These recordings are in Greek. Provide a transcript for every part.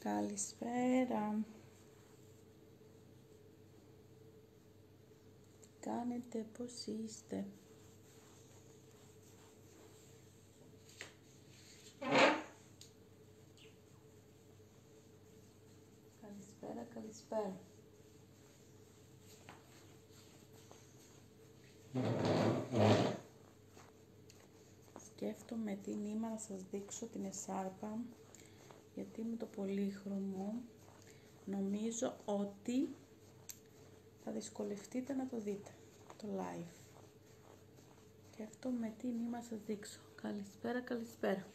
Καλησπέρα. Τι κάνετε, πώς είστε? Καλησπέρα, καλησπέρα. Σκέφτομαι τι νήμα να σας δείξω την εσάρπα, γιατί με το πολύχρωμο νομίζω ότι θα δυσκολευτείτε να το δείτε, το live. Σκέφτομαι τι νήμα να σας δείξω. Καλησπέρα, καλησπέρα.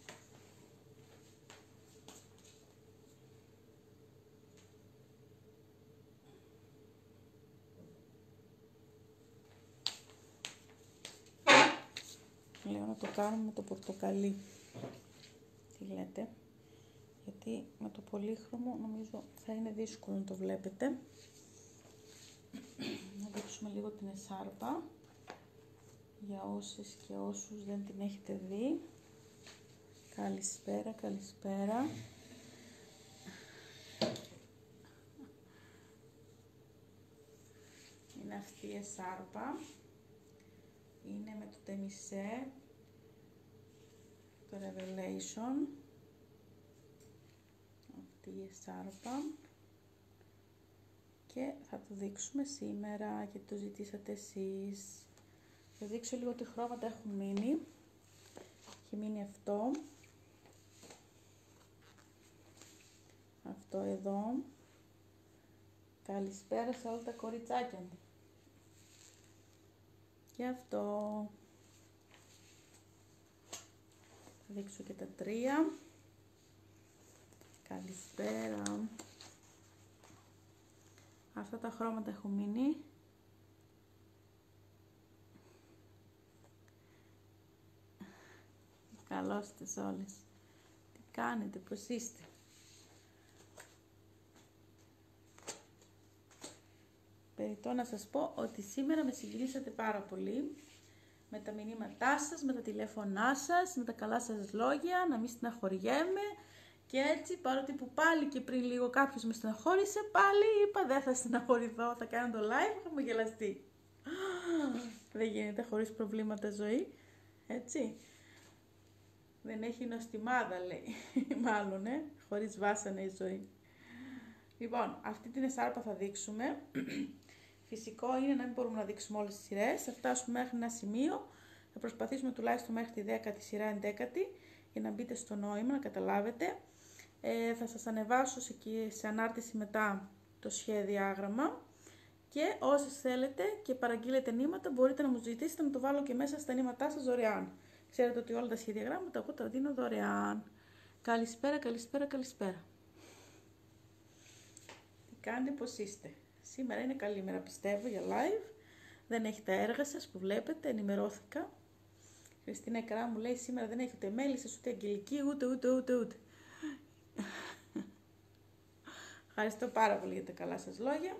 Λέω να το κάνουμε με το πορτοκαλί. Τι λέτε? Γιατί με το πολύχρωμο νομίζω θα είναι δύσκολο να το βλέπετε. Να δείξουμε λίγο την εσάρπα για όσες και όσους δεν την έχετε δει. Καλησπέρα, καλησπέρα. Είναι αυτή η εσάρπα. Είναι με το τεμισέ, το Revelation. Αυτή η εσάρπα. Και θα το δείξουμε σήμερα, γιατί το ζητήσατε εσείς. Θα δείξω λίγο τι χρώματα έχουν μείνει. Έχει μείνει αυτό. Αυτό εδώ. Καλησπέρα σε όλα τα κοριτσάκια μου. Και αυτό. Θα δείξω και τα τρία. Καλησπέρα. Αυτά τα χρώματα έχουν μείνει. Καλώς τις όλες. Τι κάνετε, πώς είστε? Περιττώ να σας πω ότι σήμερα με συγκινήσατε πάρα πολύ με τα μηνύματά σας, με τα τηλέφωνά σας, με τα καλά σας λόγια, να μην στεναχωριέμαι. Και έτσι, παρότι που πάλι και πριν λίγο κάποιος με στεναχώρησε, πάλι είπα δεν θα στεναχωρηθώ, θα κάνω το live, θα μου γελαστεί. Δεν γίνεται χωρίς προβλήματα ζωή, έτσι. Δεν έχει νοστιμάδα, λέει, μάλλον, χωρίς βάσανα η ζωή. Λοιπόν, αυτή την εσάρπα θα δείξουμε. Φυσικό είναι να μην μπορούμε να δείξουμε όλες τις σειρές, θα φτάσουμε μέχρι ένα σημείο, θα προσπαθήσουμε τουλάχιστον μέχρι τη 10η σειρά 11η, για να μπείτε στο νόημα, να καταλάβετε. Θα σας ανεβάσω σε ανάρτηση μετά το σχεδιάγραμμα και όσες θέλετε και παραγγείλετε νήματα μπορείτε να μου ζητήσετε να το βάλω και μέσα στα νήματά σας δωρεάν. Ξέρετε ότι όλα τα σχεδιαγράμματα εγώ τα δίνω δωρεάν. Καλησπέρα, καλησπέρα, καλησπέρα. Τι κάνετε, πώς είστε? Σήμερα είναι καλή μέρα πιστεύω για live. Δεν έχει τα έργα σας που βλέπετε, ενημερώθηκα. Η Χριστίνα Καρά μου λέει σήμερα δεν έχει ούτε μέλισσες, ούτε αγγελική, ούτε. Ευχαριστώ πάρα πολύ για τα καλά σας λόγια.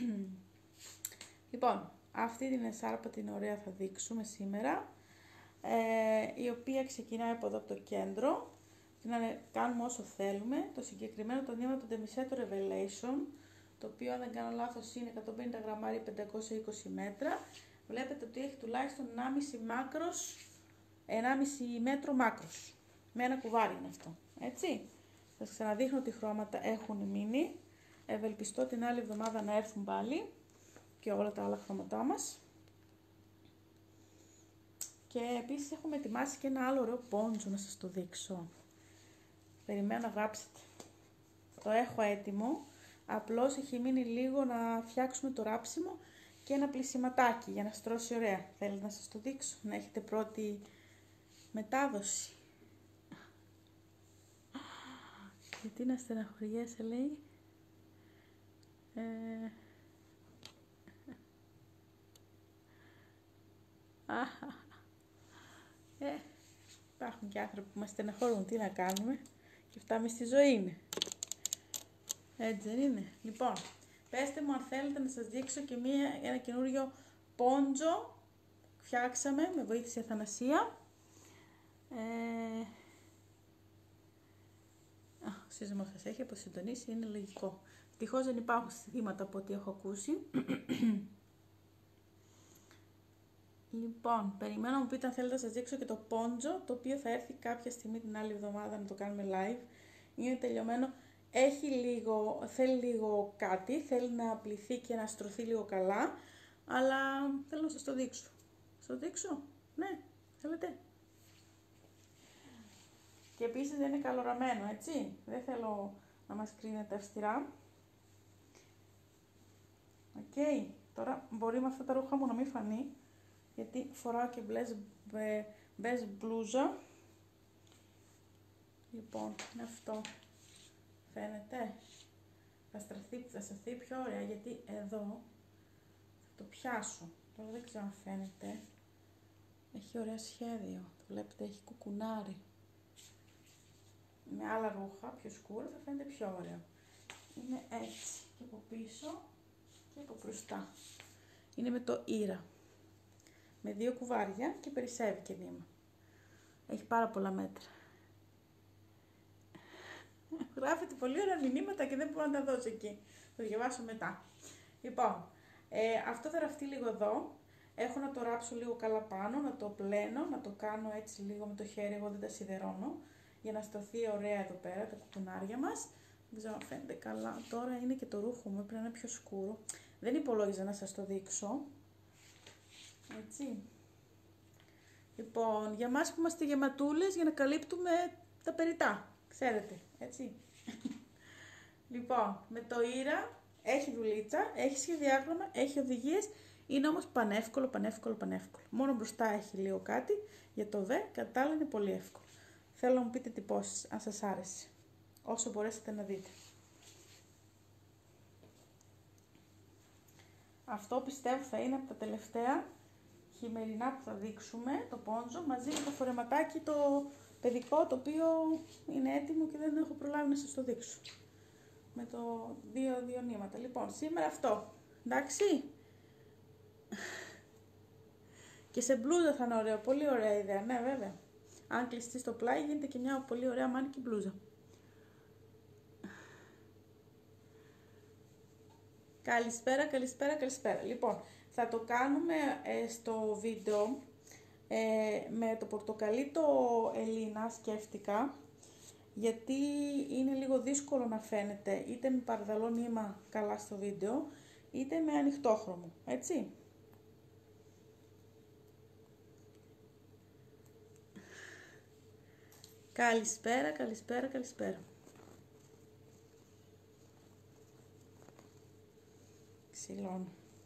Λοιπόν, αυτή την εσάρπα την ωραία θα δείξουμε σήμερα, η οποία ξεκινάει από εδώ από το κέντρο. Να κάνουμε όσο θέλουμε. Το συγκεκριμένο το νήμα το Demisetto Revelation, το οποίο αν δεν κάνω λάθος είναι 150 γραμμάρια 520 μέτρα. Βλέπετε ότι έχει τουλάχιστον 1,5 μέτρο μάκρος. Με ένα κουβάρι είναι αυτό, έτσι. Θα σας ξαναδείχνω τι χρώματα έχουν μείνει. Ευελπιστώ την άλλη εβδομάδα να έρθουν πάλι και όλα τα άλλα χρώματά μας. Και επίσης έχουμε ετοιμάσει και ένα άλλο ωραίο πόντζο να σας το δείξω. Περιμένω να γράψετε. Το έχω έτοιμο, απλώς έχει μείνει λίγο να φτιάξουμε το ράψιμο και ένα πλυσιματάκι για να στρώσει ωραία. Θέλετε να σας το δείξω, να έχετε πρώτη μετάδοση. Γιατί να στεναχωριέσαι, λέει. Υπάρχουν και άνθρωποι που μας στεναχωρούν, τι να κάνουμε. Και φτάμε στη ζωή είναι. Έτσι δεν είναι? Λοιπόν, πέστε μου αν θέλετε να σας δείξω και ένα καινούριο πόντζο. Φτιάξαμε, με βοήθησε η Αθανασία. σύζυγός σας έχει αποσυντονίσει, είναι λογικό. Ευτυχώς δεν υπάρχουν συστήματα από ό,τι έχω ακούσει. Λοιπόν, περιμένω να μου πείτε αν θέλετε να σας δείξω και το πόντζο, το οποίο θα έρθει κάποια στιγμή την άλλη εβδομάδα να το κάνουμε live. Είναι τελειωμένο, θέλει λίγο κάτι, θέλει να πληθεί και να στρωθεί λίγο καλά, αλλά θέλω να σας το δείξω. Σας το δείξω? Ναι, θέλετε? Και επίσης δεν είναι καλοραμένο, έτσι. Δεν θέλω να μας κρίνετε αυστηρά. Οκ, τώρα μπορεί με αυτά τα ρούχα μου να μην φανεί, γιατί φοράω και μπες μπλούζα. Λοιπόν, είναι αυτό. Φαίνεται? Θα σταθεί πιο ωραία, γιατί εδώ θα το πιάσω. Τώρα δεν ξέρω αν φαίνεται. Έχει ωραία σχέδιο. Το βλέπετε, έχει κουκουνάρι. Με άλλα ρούχα, πιο σκούρα, θα φαίνεται πιο ωραίο. Είναι έτσι. Και από πίσω και από μπροστά. Είναι με το Ήρα. Με 2 κουβάρια και περισσεύει και βήμα. Έχει πάρα πολλά μέτρα. Γράφετε πολύ ωραία μηνύματα και δεν μπορώ να τα δώσω εκεί. Θα διαβάσω μετά. Λοιπόν, αυτό θα ραφτεί λίγο εδώ. Έχω να το ράψω λίγο καλά πάνω, να το πλένω, να το κάνω έτσι λίγο με το χέρι, εγώ δεν τα σιδερώνω, για να σταθεί ωραία εδώ πέρα τα κουκουνάρια μας. Δεν ξέρω αν φαίνεται καλά. Τώρα είναι και το ρούχο μου, πρέπει να είναι πιο σκούρο. Δεν υπολόγιζα να σας το δείξω. Έτσι. Λοιπόν, για μας που είμαστε γεματούλες, για να καλύπτουμε τα περιτά. Ξέρετε, έτσι. Λοιπόν, με το Ήρα έχει δουλίτσα, έχει σχεδιάγραμμα, έχει οδηγίες. Είναι όμως πανεύκολο. Μόνο μπροστά έχει λίγο κάτι. Για το δε, κατά άλλα είναι πολύ εύκολο. Θέλω να μου πείτε τυπώσεις, αν σας άρεσε. Όσο μπορέσετε να δείτε. Αυτό πιστεύω θα είναι από τα τελευταία χειμερινά που θα δείξουμε, το πόντζο, μαζί με το φορεματάκι το παιδικό, το οποίο είναι έτοιμο και δεν έχω προλάβει να σας το δείξω. Με το δύο νήματα. Λοιπόν, σήμερα αυτό. Εντάξει. Και σε μπλούζα θα είναι ωραίο. Πολύ ωραία ιδέα. Ναι, βέβαια. Αν κλειστεί στο πλάι γίνεται και μια πολύ ωραία μάνικη μπλούζα. Καλησπέρα. Λοιπόν, θα το κάνουμε στο βίντεο με το πορτοκαλί το Ελίνα, σκέφτηκα, γιατί είναι λίγο δύσκολο να φαίνεται είτε με παρδαλό νήμα καλά στο βίντεο, είτε με ανοιχτόχρωμο, έτσι. Καλησπέρα. Ξυλώνω.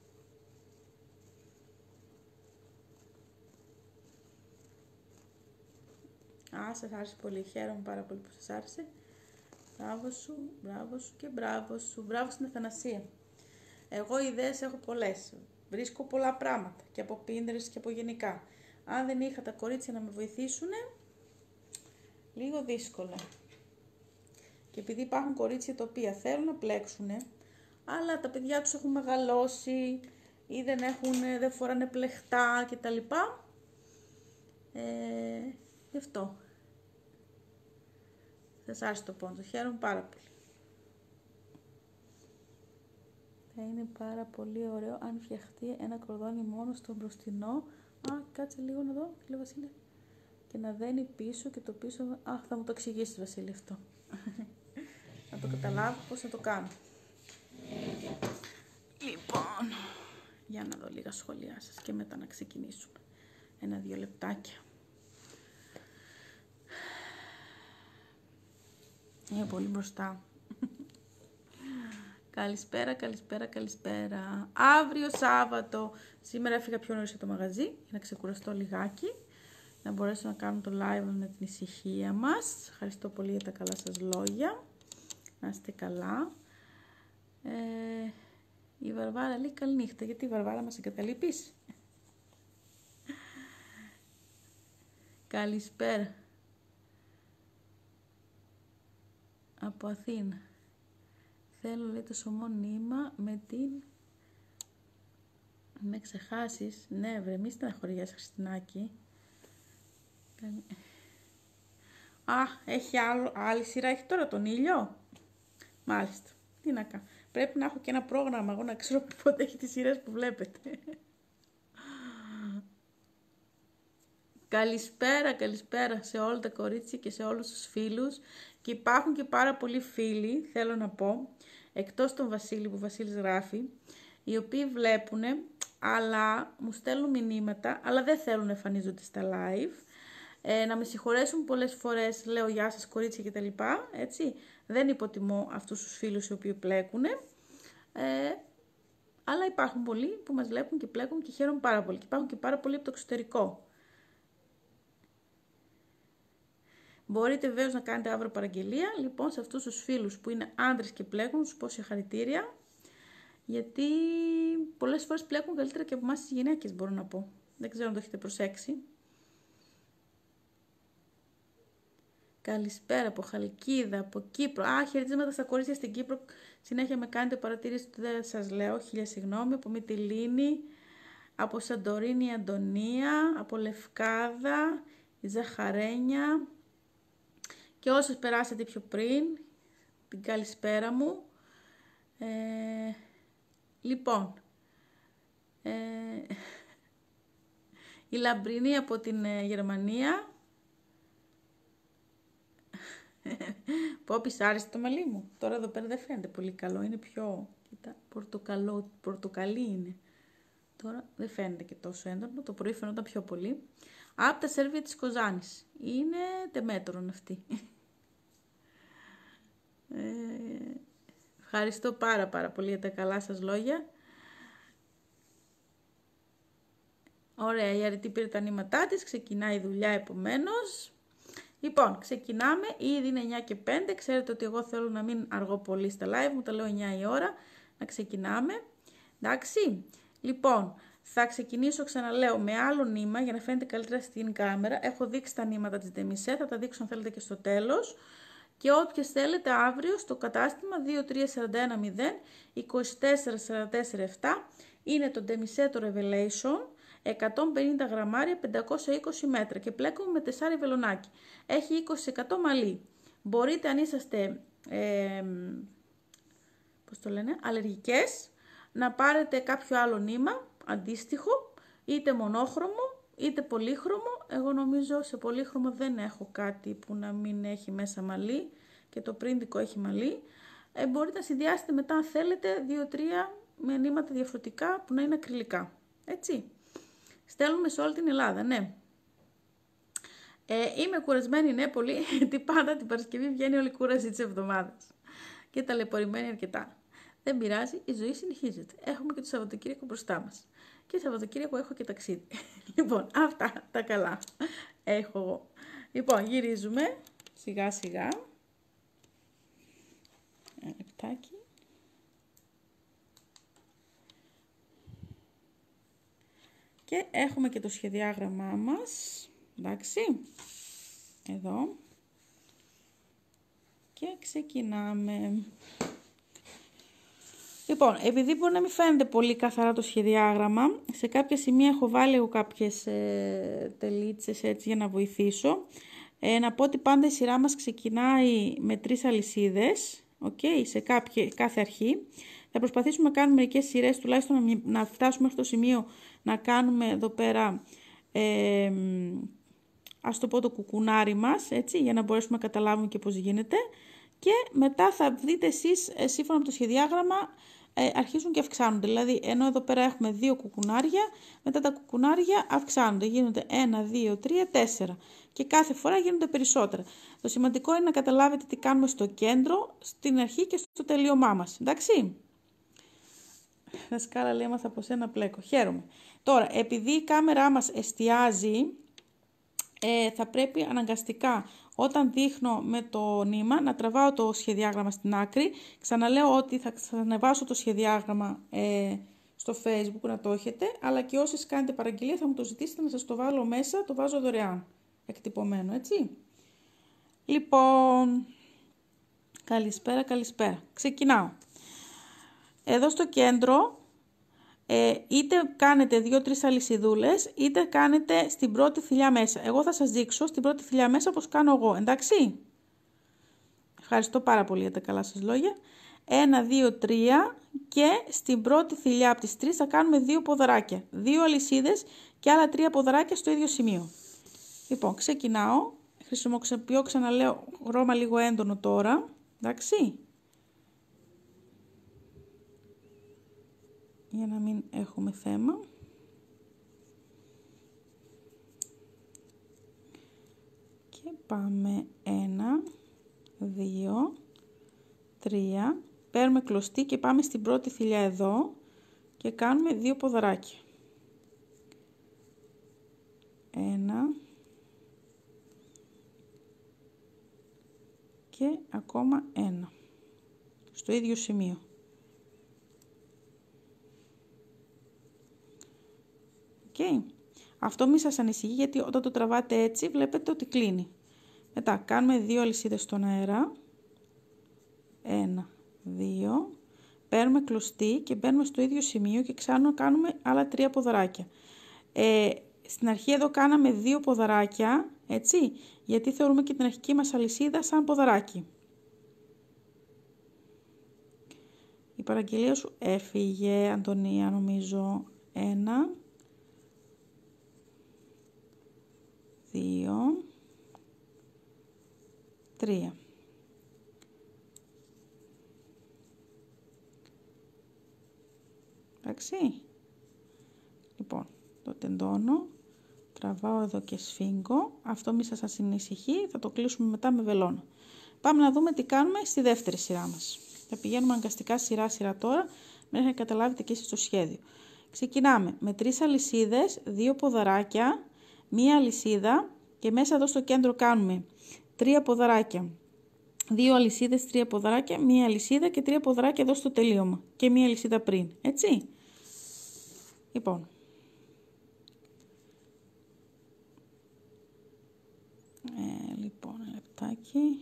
Σας άρεσε πολύ, χαίρομαι πάρα πολύ που σας άρεσε. Μπράβο σου και μπράβο σου. Μπράβο στην Αθανασία. Εγώ ιδέες έχω πολλές. Βρίσκω πολλά πράγματα και από Pinterest και από γενικά. Αν δεν είχα τα κορίτσια να με βοηθήσουν, λίγο δύσκολα. Και επειδή υπάρχουν κορίτσια τα οποία θέλουν να πλέξουν, αλλά τα παιδιά τους έχουν μεγαλώσει ή δεν φοράνε πλεχτά κτλ. Γι' αυτό. Σας άρεσε το πόντο, χαίρομαι πάρα πολύ. Θα είναι πάρα πολύ ωραίο αν φτιαχτεί ένα κορδόνι μόνο στο μπροστινό. Κάτσε λίγο να δω, λέει Βασίλη. Και να δένει πίσω και το πίσω. Θα μου το εξηγήσεις, Βασίλη, αυτό. Να το καταλάβω πώς να το κάνω. Λοιπόν, για να δω λίγα σχόλιά σας και μετά να ξεκινήσουμε. 1-2 λεπτάκια. Είναι πολύ μπροστά. Καλησπέρα. Αύριο Σάββατο. Σήμερα έφυγα πιο νωρίς από το μαγαζί για να ξεκουραστώ λιγάκι. Να μπορέσω να κάνω το live με την ησυχία μας. Ευχαριστώ πολύ για τα καλά σας λόγια. Να είστε καλά. Η Βαρβάρα λέει καληνύχτα. Γιατί η Βαρβάρα μας εγκαταλείπεις? Καλησπέρα. Από Αθήνα. Θέλω, λέει, το σωμό νήμα με την... Με ξεχάσεις. Ναι, βρε, μη στεναχωριέσαι, Χριστινάκη. Α, έχει άλλη σειρά, έχει τώρα τον ήλιο. Μάλιστα. Τι να κάνω. Πρέπει να έχω και ένα πρόγραμμα, εγώ να ξέρω πότε έχει τις σειρές που βλέπετε. Καλησπέρα σε όλα τα κορίτσια και σε όλους τους φίλους. Και υπάρχουν και πάρα πολλοί φίλοι, θέλω να πω, εκτός τον Βασίλη που ο Βασίλης γράφει, οι οποίοι βλέπουνε, αλλά μου στέλνουν μηνύματα, αλλά δεν θέλουν να εμφανίζονται στα live. Να με συγχωρέσουν πολλές φορές, λέω γεια σας κορίτσια κτλ. Έτσι, δεν υποτιμώ αυτούς τους φίλους οι οποίοι πλέκουνε. Αλλά υπάρχουν πολλοί που μας βλέπουν και πλέκουν και χαίρομαι πάρα πολύ. Και υπάρχουν και πάρα πολλοί από το εξωτερικό. Μπορείτε βεβαίως να κάνετε αύριο παραγγελία. Λοιπόν, σε αυτούς τους φίλους που είναι άντρες και πλέκουν, τους πω συγχαρητήρια. Γιατί πολλές φορές πλέκουν καλύτερα και από εμάς τις γυναίκες, μπορώ να πω. Δεν ξέρω αν το έχετε προσέξει. Καλησπέρα από Χαλκίδα, από Κύπρο. Α, χαιρετίσματα στα κορίτσια στην Κύπρο. Συνέχεια με κάνετε παρατήρηση που δεν σας λέω. Χίλια συγγνώμη. Από Μυτιλήνη, από Σαντορίνη Αντωνία, από Λευκάδα, η Ζαχαρένια. Και όσες περάσατε πιο πριν, την καλησπέρα μου. Λοιπόν, η Λαμπρινή από την Γερμανία. Πόπης, άρεσε το μαλλί μου. Τώρα εδώ πέρα δεν φαίνεται πολύ καλό, είναι πιο, κοίτα, πορτοκαλί είναι. Τώρα δεν φαίνεται και τόσο έντονο, το πρωί φαινόταν πιο πολύ. Από τα Σέρβια της Κοζάνης. Είναι τεμέτρον αυτή. Ευχαριστώ πάρα πολύ για τα καλά σας λόγια. Ωραία, η Αρετή πήρε τα νήματά της, ξεκινάει η δουλειά επομένως. Λοιπόν, ξεκινάμε, ήδη είναι 9 και 5, ξέρετε ότι εγώ θέλω να μην αργώ πολύ στα live, μου τα λέω 9 η ώρα, να ξεκινάμε, εντάξει. Λοιπόν, θα ξεκινήσω, ξαναλέω, με άλλο νήμα για να φαίνεται καλύτερα στην κάμερα. Έχω δείξει τα νήματα της Ντεμισέ, θα τα δείξω αν θέλετε και στο τέλος. Και όποιες θέλετε αύριο στο κατάστημα 23410 24447 είναι το Ντεμισέ το Revelation. 150 γραμμάρια, 520 μέτρα και πλέκουμε με τεσσάρι βελονάκι. Έχει 20% μαλλί. Μπορείτε αν είσαστε αλλεργικές να πάρετε κάποιο άλλο νήμα αντίστοιχο, είτε μονόχρωμο είτε πολύχρωμο. Εγώ νομίζω σε πολύχρωμο δεν έχω κάτι που να μην έχει μέσα μαλλί και το πρίντικο έχει μαλλί. Μπορείτε να συνδυάσετε μετά αν θέλετε 2-3 με νήματα διαφορετικά που να είναι ακριλικά. Έτσι. Στέλνουμε σε όλη την Ελλάδα, ναι. Είμαι κουρασμένη, ναι, πολύ, γιατί πάντα την Παρασκευή βγαίνει όλη η κούραση της εβδομάδας. Και ταλαιπωρημένη αρκετά. Δεν πειράζει, η ζωή συνεχίζεται. Έχουμε και το Σαββατοκύριακο μπροστά μας. Και Σαββατοκύριακο έχω και ταξίδι. Λοιπόν, αυτά τα καλά έχω εγώ. Λοιπόν, γυρίζουμε σιγά σιγά. Ένα λεπτάκι. Και έχουμε και το σχεδιάγραμμά μας, εντάξει, εδώ. Και ξεκινάμε. Λοιπόν, επειδή μπορεί να μην φαίνεται πολύ καθαρά το σχεδιάγραμμα, σε κάποια σημεία έχω βάλει εγώ κάποιες τελίτσες έτσι για να βοηθήσω. Να πω ότι πάντα η σειρά μας ξεκινάει με 3 αλυσίδες, okay, σε κάθε αρχή. Θα προσπαθήσουμε να κάνουμε μερικές σειρές, τουλάχιστον να φτάσουμε στο σημείο να κάνουμε εδώ πέρα, ας το πω, το κουκουνάρι μας, έτσι, για να μπορέσουμε να καταλάβουμε και πώς γίνεται. Και μετά θα δείτε εσείς, σύμφωνα με το σχεδιάγραμμα, αρχίζουν και αυξάνονται. Δηλαδή, ενώ εδώ πέρα έχουμε 2 κουκουνάρια, μετά τα κουκουνάρια αυξάνονται. Γίνονται 1, 2, 3, 4. Και κάθε φορά γίνονται περισσότερα. Το σημαντικό είναι να καταλάβετε τι κάνουμε στο κέντρο, στην αρχή και στο τελείωμά μας. Εντάξει. Δασκάλα, λέει, έμαθα από σένα πλέκω. Χαίρομαι. Τώρα, επειδή η κάμερά μας εστιάζει, θα πρέπει αναγκαστικά όταν δείχνω με το νήμα να τραβάω το σχεδιάγραμμα στην άκρη. Ξαναλέω ότι θα ανεβάσω το σχεδιάγραμμα στο Facebook να το έχετε, αλλά και όσες κάνετε παραγγελία θα μου το ζητήσετε να σας το βάλω μέσα, το βάζω δωρεάν, εκτυπωμένο, έτσι. Λοιπόν, καλησπέρα. Ξεκινάω. Εδώ στο κέντρο είτε κάνετε 2-3 αλυσιδούλες, είτε κάνετε στην πρώτη θηλιά μέσα. Εγώ θα σας δείξω στην πρώτη θηλιά μέσα πώς κάνω εγώ, εντάξει. Ευχαριστώ πάρα πολύ για τα καλά σας λόγια. 1, 2, 3 και στην πρώτη θηλιά από τις 3 θα κάνουμε 2 ποδαράκια. 2 αλυσίδες και άλλα 3 ποδαράκια στο ίδιο σημείο. Λοιπόν, ξεκινάω. Χρησιμοποιώ, ξαναλέω, χρώμα λίγο έντονο τώρα. Εντάξει. Για να μην έχουμε θέμα. Και πάμε 1, 2, 3. Παίρνουμε κλωστή και πάμε στην πρώτη θηλιά εδώ και κάνουμε 2 ποδαράκια. 1 και ακόμα 1 στο ίδιο σημείο. Okay. Αυτό μη σας ανησυχεί, γιατί όταν το τραβάτε έτσι βλέπετε ότι κλείνει. Μετά κάνουμε 2 αλυσίδες στον αέρα. 1, 2. Παίρνουμε κλωστή και μπαίνουμε στο ίδιο σημείο και ξανά κάνουμε άλλα 3 ποδαράκια. Στην αρχή εδώ κάναμε 2 ποδαράκια, έτσι, γιατί θεωρούμε και την αρχική μας αλυσίδα σαν ποδαράκι. Η παραγγελία σου έφυγε, Αντωνία, νομίζω. 1, 2, 3. Εντάξει. Λοιπόν, το τεντώνω, τραβάω εδώ και σφίγγω. Αυτό μη σας ανησυχεί, θα το κλείσουμε μετά με βελόνα. Πάμε να δούμε τι κάνουμε στη δεύτερη σειρά μας. Θα πηγαίνουμε αναγκαστικά σειρά-σειρά τώρα, μέχρι να καταλάβετε και εσείς το σχέδιο. Ξεκινάμε με 3 αλυσίδες, 2 ποδαράκια, 1 αλυσίδα και μέσα εδώ στο κέντρο κάνουμε 3 ποδαράκια. 2 αλυσίδες, 3 ποδαράκια, 1 αλυσίδα και 3 ποδαράκια εδώ στο τελείωμα και 1 αλυσίδα πριν, έτσι. Λοιπόν, ένα λεπτάκι.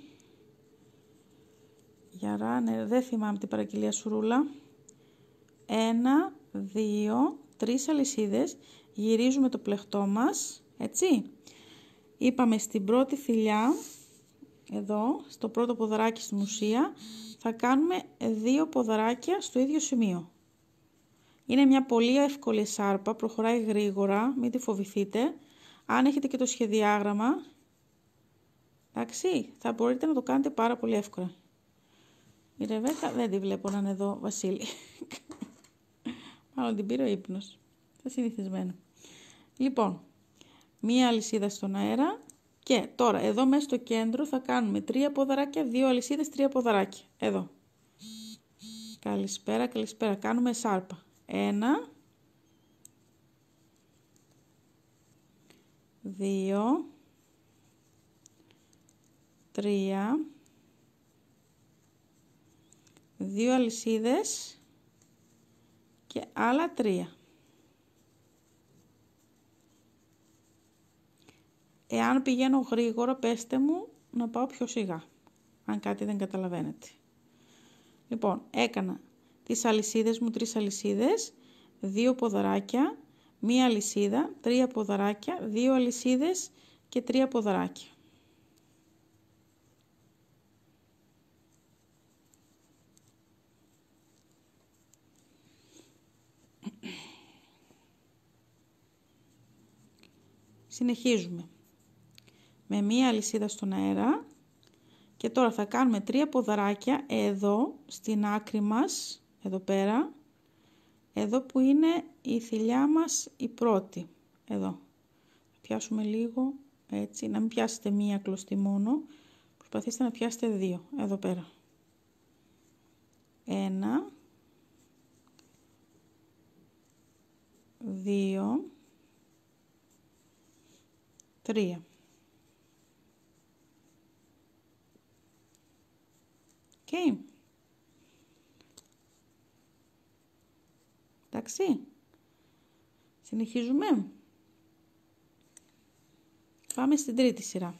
Για ράνερ, δεν θυμάμαι την παραγγελία σου, Ρούλα. 1, 2, 3 αλυσίδες, γυρίζουμε το πλεκτό μας, έτσι. Είπαμε στην πρώτη θηλιά, εδώ, στο πρώτο ποδαράκι στην ουσία, θα κάνουμε 2 ποδαράκια στο ίδιο σημείο. Είναι μια πολύ εύκολη σάρπα, προχωράει γρήγορα, μην τη φοβηθείτε. Αν έχετε και το σχεδιάγραμμα, εντάξει, θα μπορείτε να το κάνετε πάρα πολύ εύκολα. Η Ρεβέκα δεν τη βλέπω να είναι εδώ, Βασίλη. Μάλλον την πήρε ο ύπνος. Θα συνηθισμένο. Λοιπόν, 1 αλυσίδα στον αέρα και τώρα εδώ μέσα στο κέντρο θα κάνουμε 3 ποδαράκια, 2 αλυσίδες, 3 ποδαράκια. Εδώ. Καλησπέρα, καλησπέρα. Κάνουμε σάρπα. 1, 2, 3, 2 αλυσίδες και άλλα 3. Εάν πηγαίνω γρήγορα, πέστε μου να πάω πιο σιγά, αν κάτι δεν καταλαβαίνετε. Λοιπόν, έκανα τις αλυσίδες μου, 3 αλυσίδες, 2 ποδαράκια, 1 αλυσίδα, 3 ποδαράκια, 2 αλυσίδες και 3 ποδαράκια. Συνεχίζουμε με 1 αλυσίδα στον αέρα και τώρα θα κάνουμε 3 ποδαράκια εδώ στην άκρη μας, εδώ πέρα, εδώ που είναι η θηλιά μας η πρώτη, εδώ. Θα πιάσουμε λίγο έτσι, να μην πιάσετε 1 κλωστή μόνο, προσπαθήστε να πιάσετε 2, εδώ πέρα. 1, 2, 3. Okay. Εντάξει. Συνεχίζουμε. Πάμε στην τρίτη σειρά.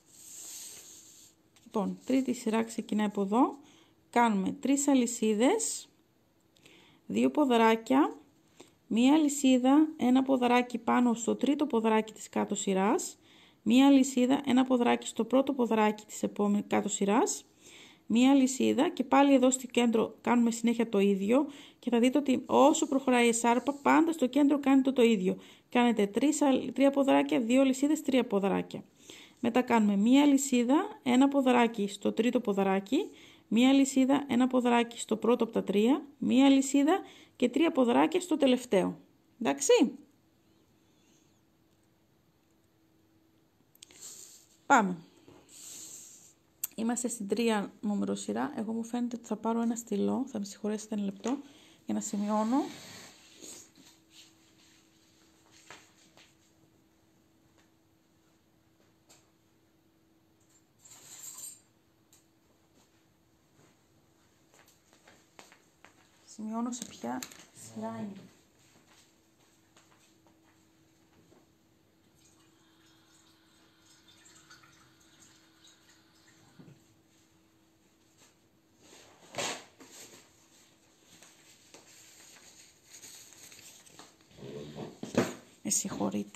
Λοιπόν, τρίτη σειρά ξεκινάει από εδώ. Κάνουμε 3 αλυσίδες, 2 ποδαράκια, μία αλυσίδα, ένα ποδαράκι πάνω στο τρίτο ποδαράκι της κάτω σειράς, μία αλυσίδα, ένα ποδαράκι στο πρώτο ποδαράκι της επόμενης κάτω σειράς, μία αλυσίδα και πάλι εδώ στο κέντρο κάνουμε συνέχεια το ίδιο και θα δείτε ότι όσο προχωράει η σάρπα πάντα στο κέντρο κάνετε το ίδιο. Κάνετε 3 ποδαράκια, 2 αλυσίδες, 3 ποδαράκια. Μετά κάνουμε μία αλυσίδα, ένα ποδαράκι στο τρίτο ποδαράκι, μία αλυσίδα, ένα ποδαράκι στο πρώτο από τα 3, μία αλυσίδα και 3 ποδαράκια στο τελευταίο. Εντάξει. Πάμε. Είμαστε στην 3 νούμερο σειρά. Εγώ μου φαίνεται ότι θα πάρω ένα στυλό. Θα με συγχωρέσετε ένα λεπτό για να σημειώνω. Σημειώνω σε ποια σειρά είναι. Με συγχωρείτε.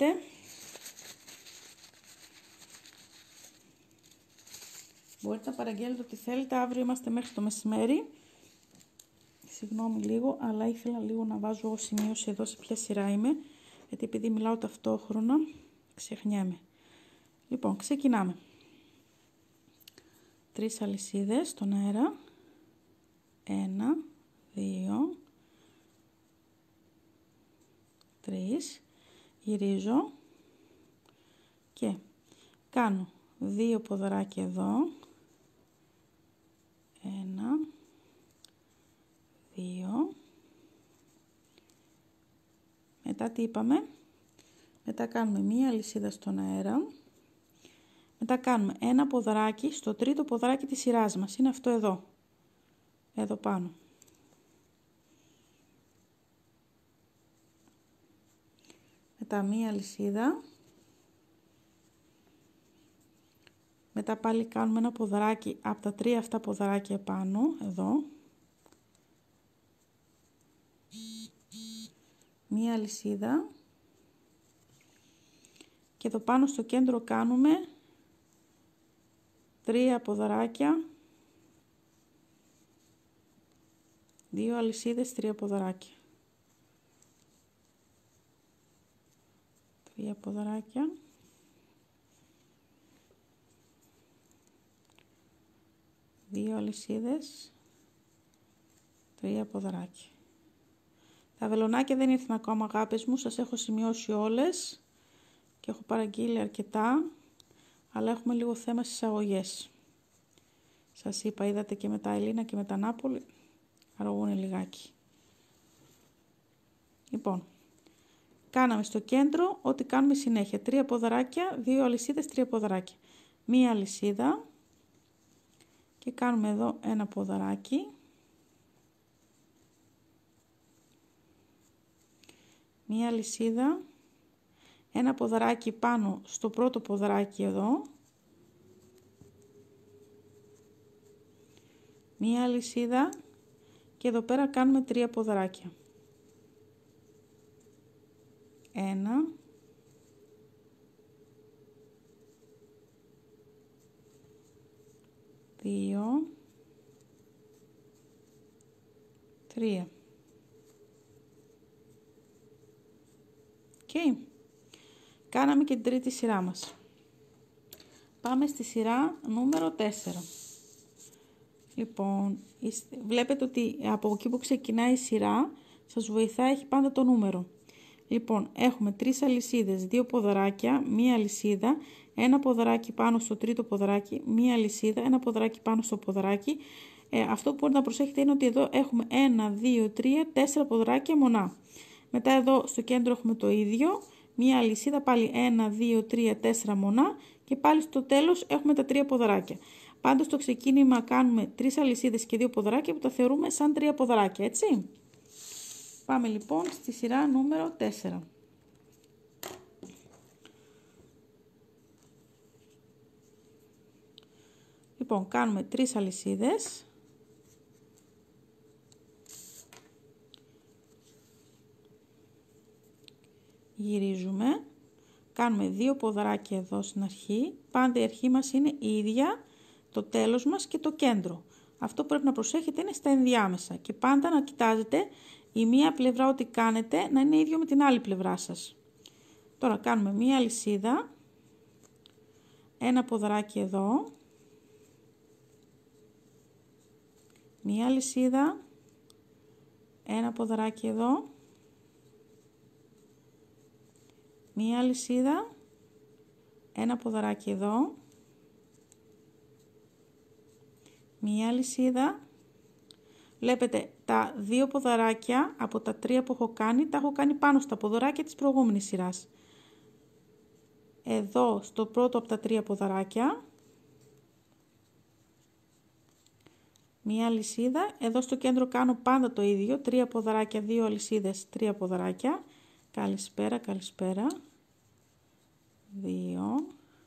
Μπορείτε να παραγγέλνετε ό,τι θέλετε. Αύριο είμαστε μέχρι το μεσημέρι. Συγγνώμη λίγο, αλλά ήθελα λίγο να βάζω σημείωση εδώ σε ποια σειρά είμαι. Γιατί επειδή μιλάω ταυτόχρονα, ξεχνιέμαι. Λοιπόν, ξεκινάμε. 3 αλυσίδες στον αέρα. 1, 2, 3. Γυρίζω και κάνω 2 ποδαράκια εδώ. 1, 2. Μετά τι είπαμε? Μετά κάνουμε μία αλυσίδα στον αέρα. Μετά κάνουμε ένα ποδαράκι στο τρίτο ποδαράκι της σειράς μας. Είναι αυτό εδώ. Εδώ πάνω. Μετά μία αλυσίδα. Μετά πάλι κάνουμε ένα ποδαράκι από τα 3 αυτά ποδαράκια πάνω. Εδώ. Μία αλυσίδα. Και εδώ πάνω στο κέντρο κάνουμε 3 ποδαράκια, 2 αλυσίδες, 3 ποδαράκια. 3 ποδαράκια. 2 αλυσίδες, 3 ποδαράκια. Τα βελονάκια δεν ήρθαν ακόμα, αγάπες μου, σας έχω σημειώσει όλες και έχω παραγγείλει αρκετά, αλλά έχουμε λίγο θέμα στις αγωγές. Σας είπα, είδατε και με τα Ελλήνα και με τα Νάπολη, αργούνε λιγάκι. Λοιπόν, κάναμε στο κέντρο ό,τι κάνουμε συνέχεια. 3 ποδαράκια, 2 αλυσίδες, 3 ποδαράκια. Μία αλυσίδα και κάνουμε εδώ ένα ποδαράκι. Μία αλυσίδα, ένα ποδαράκι πάνω στο πρώτο ποδαράκι εδώ. Μία αλυσίδα και εδώ πέρα κάνουμε 3 ποδαράκια. 1, 2, 3. Okay. Κάναμε και την τρίτη σειρά μας. Πάμε στη σειρά νούμερο 4. Λοιπόν, βλέπετε ότι από εκεί που ξεκινάει η σειρά σας βοηθάει, έχει πάντα το νούμερο. Λοιπόν, έχουμε 3 αλυσίδες, 2 ποδαράκια, μία αλυσίδα, ένα ποδαράκι πάνω στο τρίτο ποδαράκι, μία αλυσίδα, ένα ποδαράκι πάνω στο ποδαράκι. Αυτό που μπορείτε να προσέχετε είναι ότι εδώ έχουμε 1, 2, 3, 4 ποδαράκια μονά. Μετά εδώ στο κέντρο έχουμε το ίδιο, μία αλυσίδα, πάλι 1, 2, 3, 4 μονά και πάλι στο τέλος έχουμε τα 3 ποδαράκια. Πάντως στο ξεκίνημα κάνουμε 3 αλυσίδες και 2 ποδαράκια που τα θεωρούμε σαν 3 ποδαράκια, έτσι. Πάμε λοιπόν στη σειρά νούμερο 4. Λοιπόν, κάνουμε 3 αλυσίδες. Γυρίζουμε. Κάνουμε 2 ποδαράκια εδώ στην αρχή. Πάντα η αρχή μας είναι η ίδια, το τέλος μας και το κέντρο. Αυτό που πρέπει να προσέχετε είναι στα ενδιάμεσα. Και πάντα να κοιτάζετε η μία πλευρά ό,τι κάνετε να είναι ίδιο με την άλλη πλευρά σας. Τώρα κάνουμε μία αλυσίδα. Ένα ποδαράκι εδώ. Μία αλυσίδα. Ένα ποδαράκι εδώ. Μία αλυσίδα, ένα ποδαράκι εδώ, μία αλυσίδα. Βλέπετε τα 2 ποδαράκια από τα 3 που έχω κάνει, τα έχω κάνει πάνω στα ποδαράκια της προηγούμενης σειράς. Εδώ στο πρώτο από τα 3 ποδαράκια, μία αλυσίδα. Εδώ στο κέντρο κάνω πάντα το ίδιο, 3 ποδαράκια, 2 αλυσίδες, 3 ποδαράκια. Καλησπέρα, καλησπέρα. 2,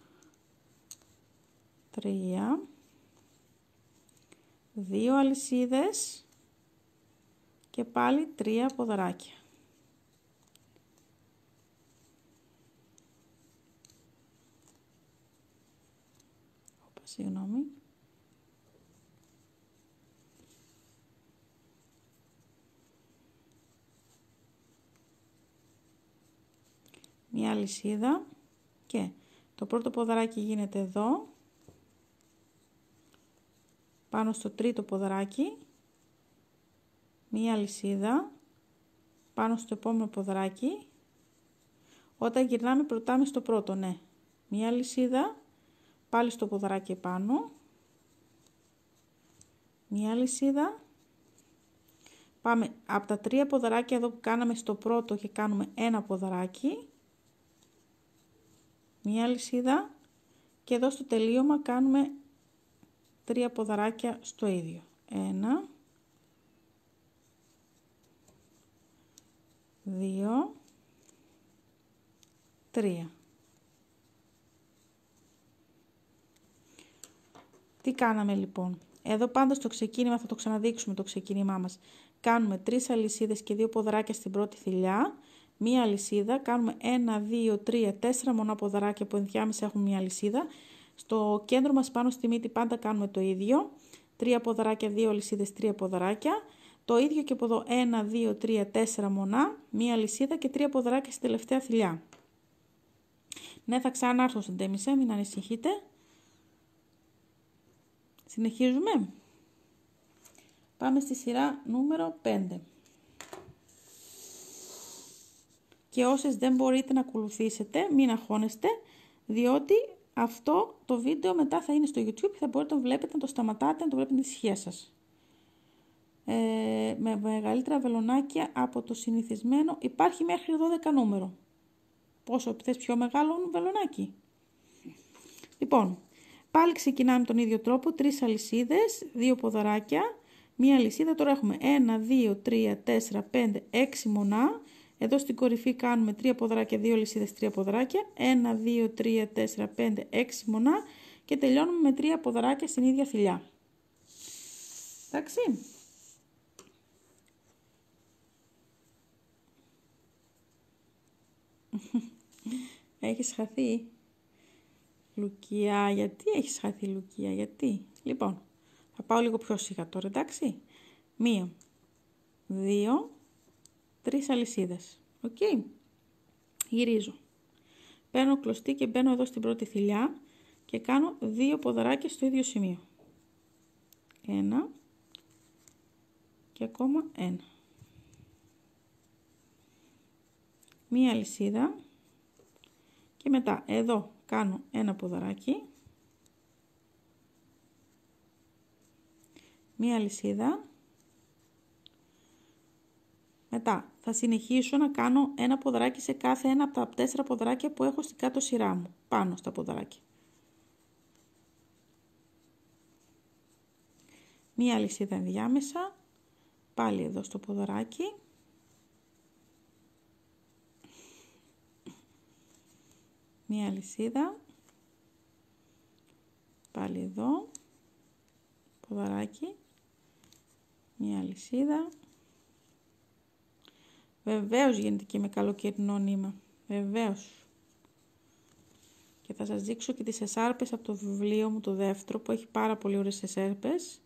3, 2 αλυσίδες και πάλι 3 ποδαράκια. Συγγνώμη. Μια αλυσίδα και το πρώτο ποδαράκι γίνεται εδώ, πάνω στο τρίτο ποδαράκι, μια αλυσίδα, πάνω στο επόμενο ποδαράκι. Όταν γυρνάμε προτάμε στο πρώτο, ναι, μια αλυσίδα, πάλι στο ποδαράκι επάνω, μια αλυσίδα. Πάμε από τα 3 ποδαράκια εδώ που κάναμε στο πρώτο και κάνουμε ένα ποδαράκι, μία αλυσίδα και εδώ στο τελείωμα κάνουμε 3 ποδαράκια στο ίδιο. 1, 2, 3. Τι κάναμε λοιπόν? Εδώ πάντα στο ξεκίνημα, θα το ξαναδείξουμε το ξεκίνημά μας. Κάνουμε 3 αλυσίδες και 2 ποδαράκια στην πρώτη θηλιά. Μία αλυσίδα, κάνουμε 1, 2, 3, 4 μονά ποδαράκια που ενδιάμεσα έχουμε μία αλυσίδα. Στο κέντρο μας πάνω στη μύτη πάντα κάνουμε το ίδιο. 3 ποδαράκια, 2 αλυσίδες, 3 ποδαράκια. Το ίδιο και από εδώ 1, 2, 3, 4 μονά, μία αλυσίδα και 3 ποδαράκια στην τελευταία θηλιά. Ναι, θα ξανάρθω στην τέμισε, μην ανησυχείτε. Συνεχίζουμε. Πάμε στη σειρά νούμερο 5. Και όσες δεν μπορείτε να ακολουθήσετε, μην αγχώνεστε, διότι αυτό το βίντεο μετά θα είναι στο YouTube και θα μπορείτε να το βλέπετε, να το σταματάτε, να το βλέπετε ησυχία σας. Με μεγαλύτερα βελονάκια από το συνηθισμένο, υπάρχει μέχρι 12 νούμερο. Πόσο θες πιο μεγάλο βελονάκι? Λοιπόν, πάλι ξεκινάμε τον ίδιο τρόπο, 3 αλυσίδες, 2 ποδαράκια, μία αλυσίδα. Τώρα έχουμε 1, 2, 3, 4, 5, 6 μονά. Εδώ στην κορυφή κάνουμε 3 ποδαράκια, 2 αλυσίδες, 3 ποδαράκια. 1, 2, 3, 4, 5, 6 μονά. Και τελειώνουμε με 3 ποδαράκια στην ίδια θηλιά. Εντάξει. Έχεις χαθεί, Λουκία? Γιατί έχεις χαθεί, Λουκία? Γιατί? Λοιπόν, θα πάω λίγο πιο σιγά τώρα, εντάξει. 1, 2, 3 αλυσίδες. Οκ. Γυρίζω. Παίρνω κλωστή και μπαίνω εδώ στην πρώτη θηλιά και κάνω 2 ποδαράκια στο ίδιο σημείο. 1 και ακόμα 1. Μία αλυσίδα και μετά εδώ κάνω ένα ποδαράκι, μία αλυσίδα. Μετά θα συνεχίσω να κάνω ένα ποδαράκι σε κάθε ένα από τα 4 ποδαράκια που έχω στην κάτω σειρά μου, πάνω στα ποδαράκια. Μία αλυσίδα ενδιάμεσα, πάλι εδώ στο ποδαράκι. Μία αλυσίδα, πάλι εδώ, ποδαράκι, μία αλυσίδα. Βεβαίως γίνεται και με καλοκαιρινό νήμα. Βεβαίως. Και θα σας δείξω και τις εσάρπες από το βιβλίο μου το δεύτερο, που έχει πάρα πολύ ωραίες εσάρπες.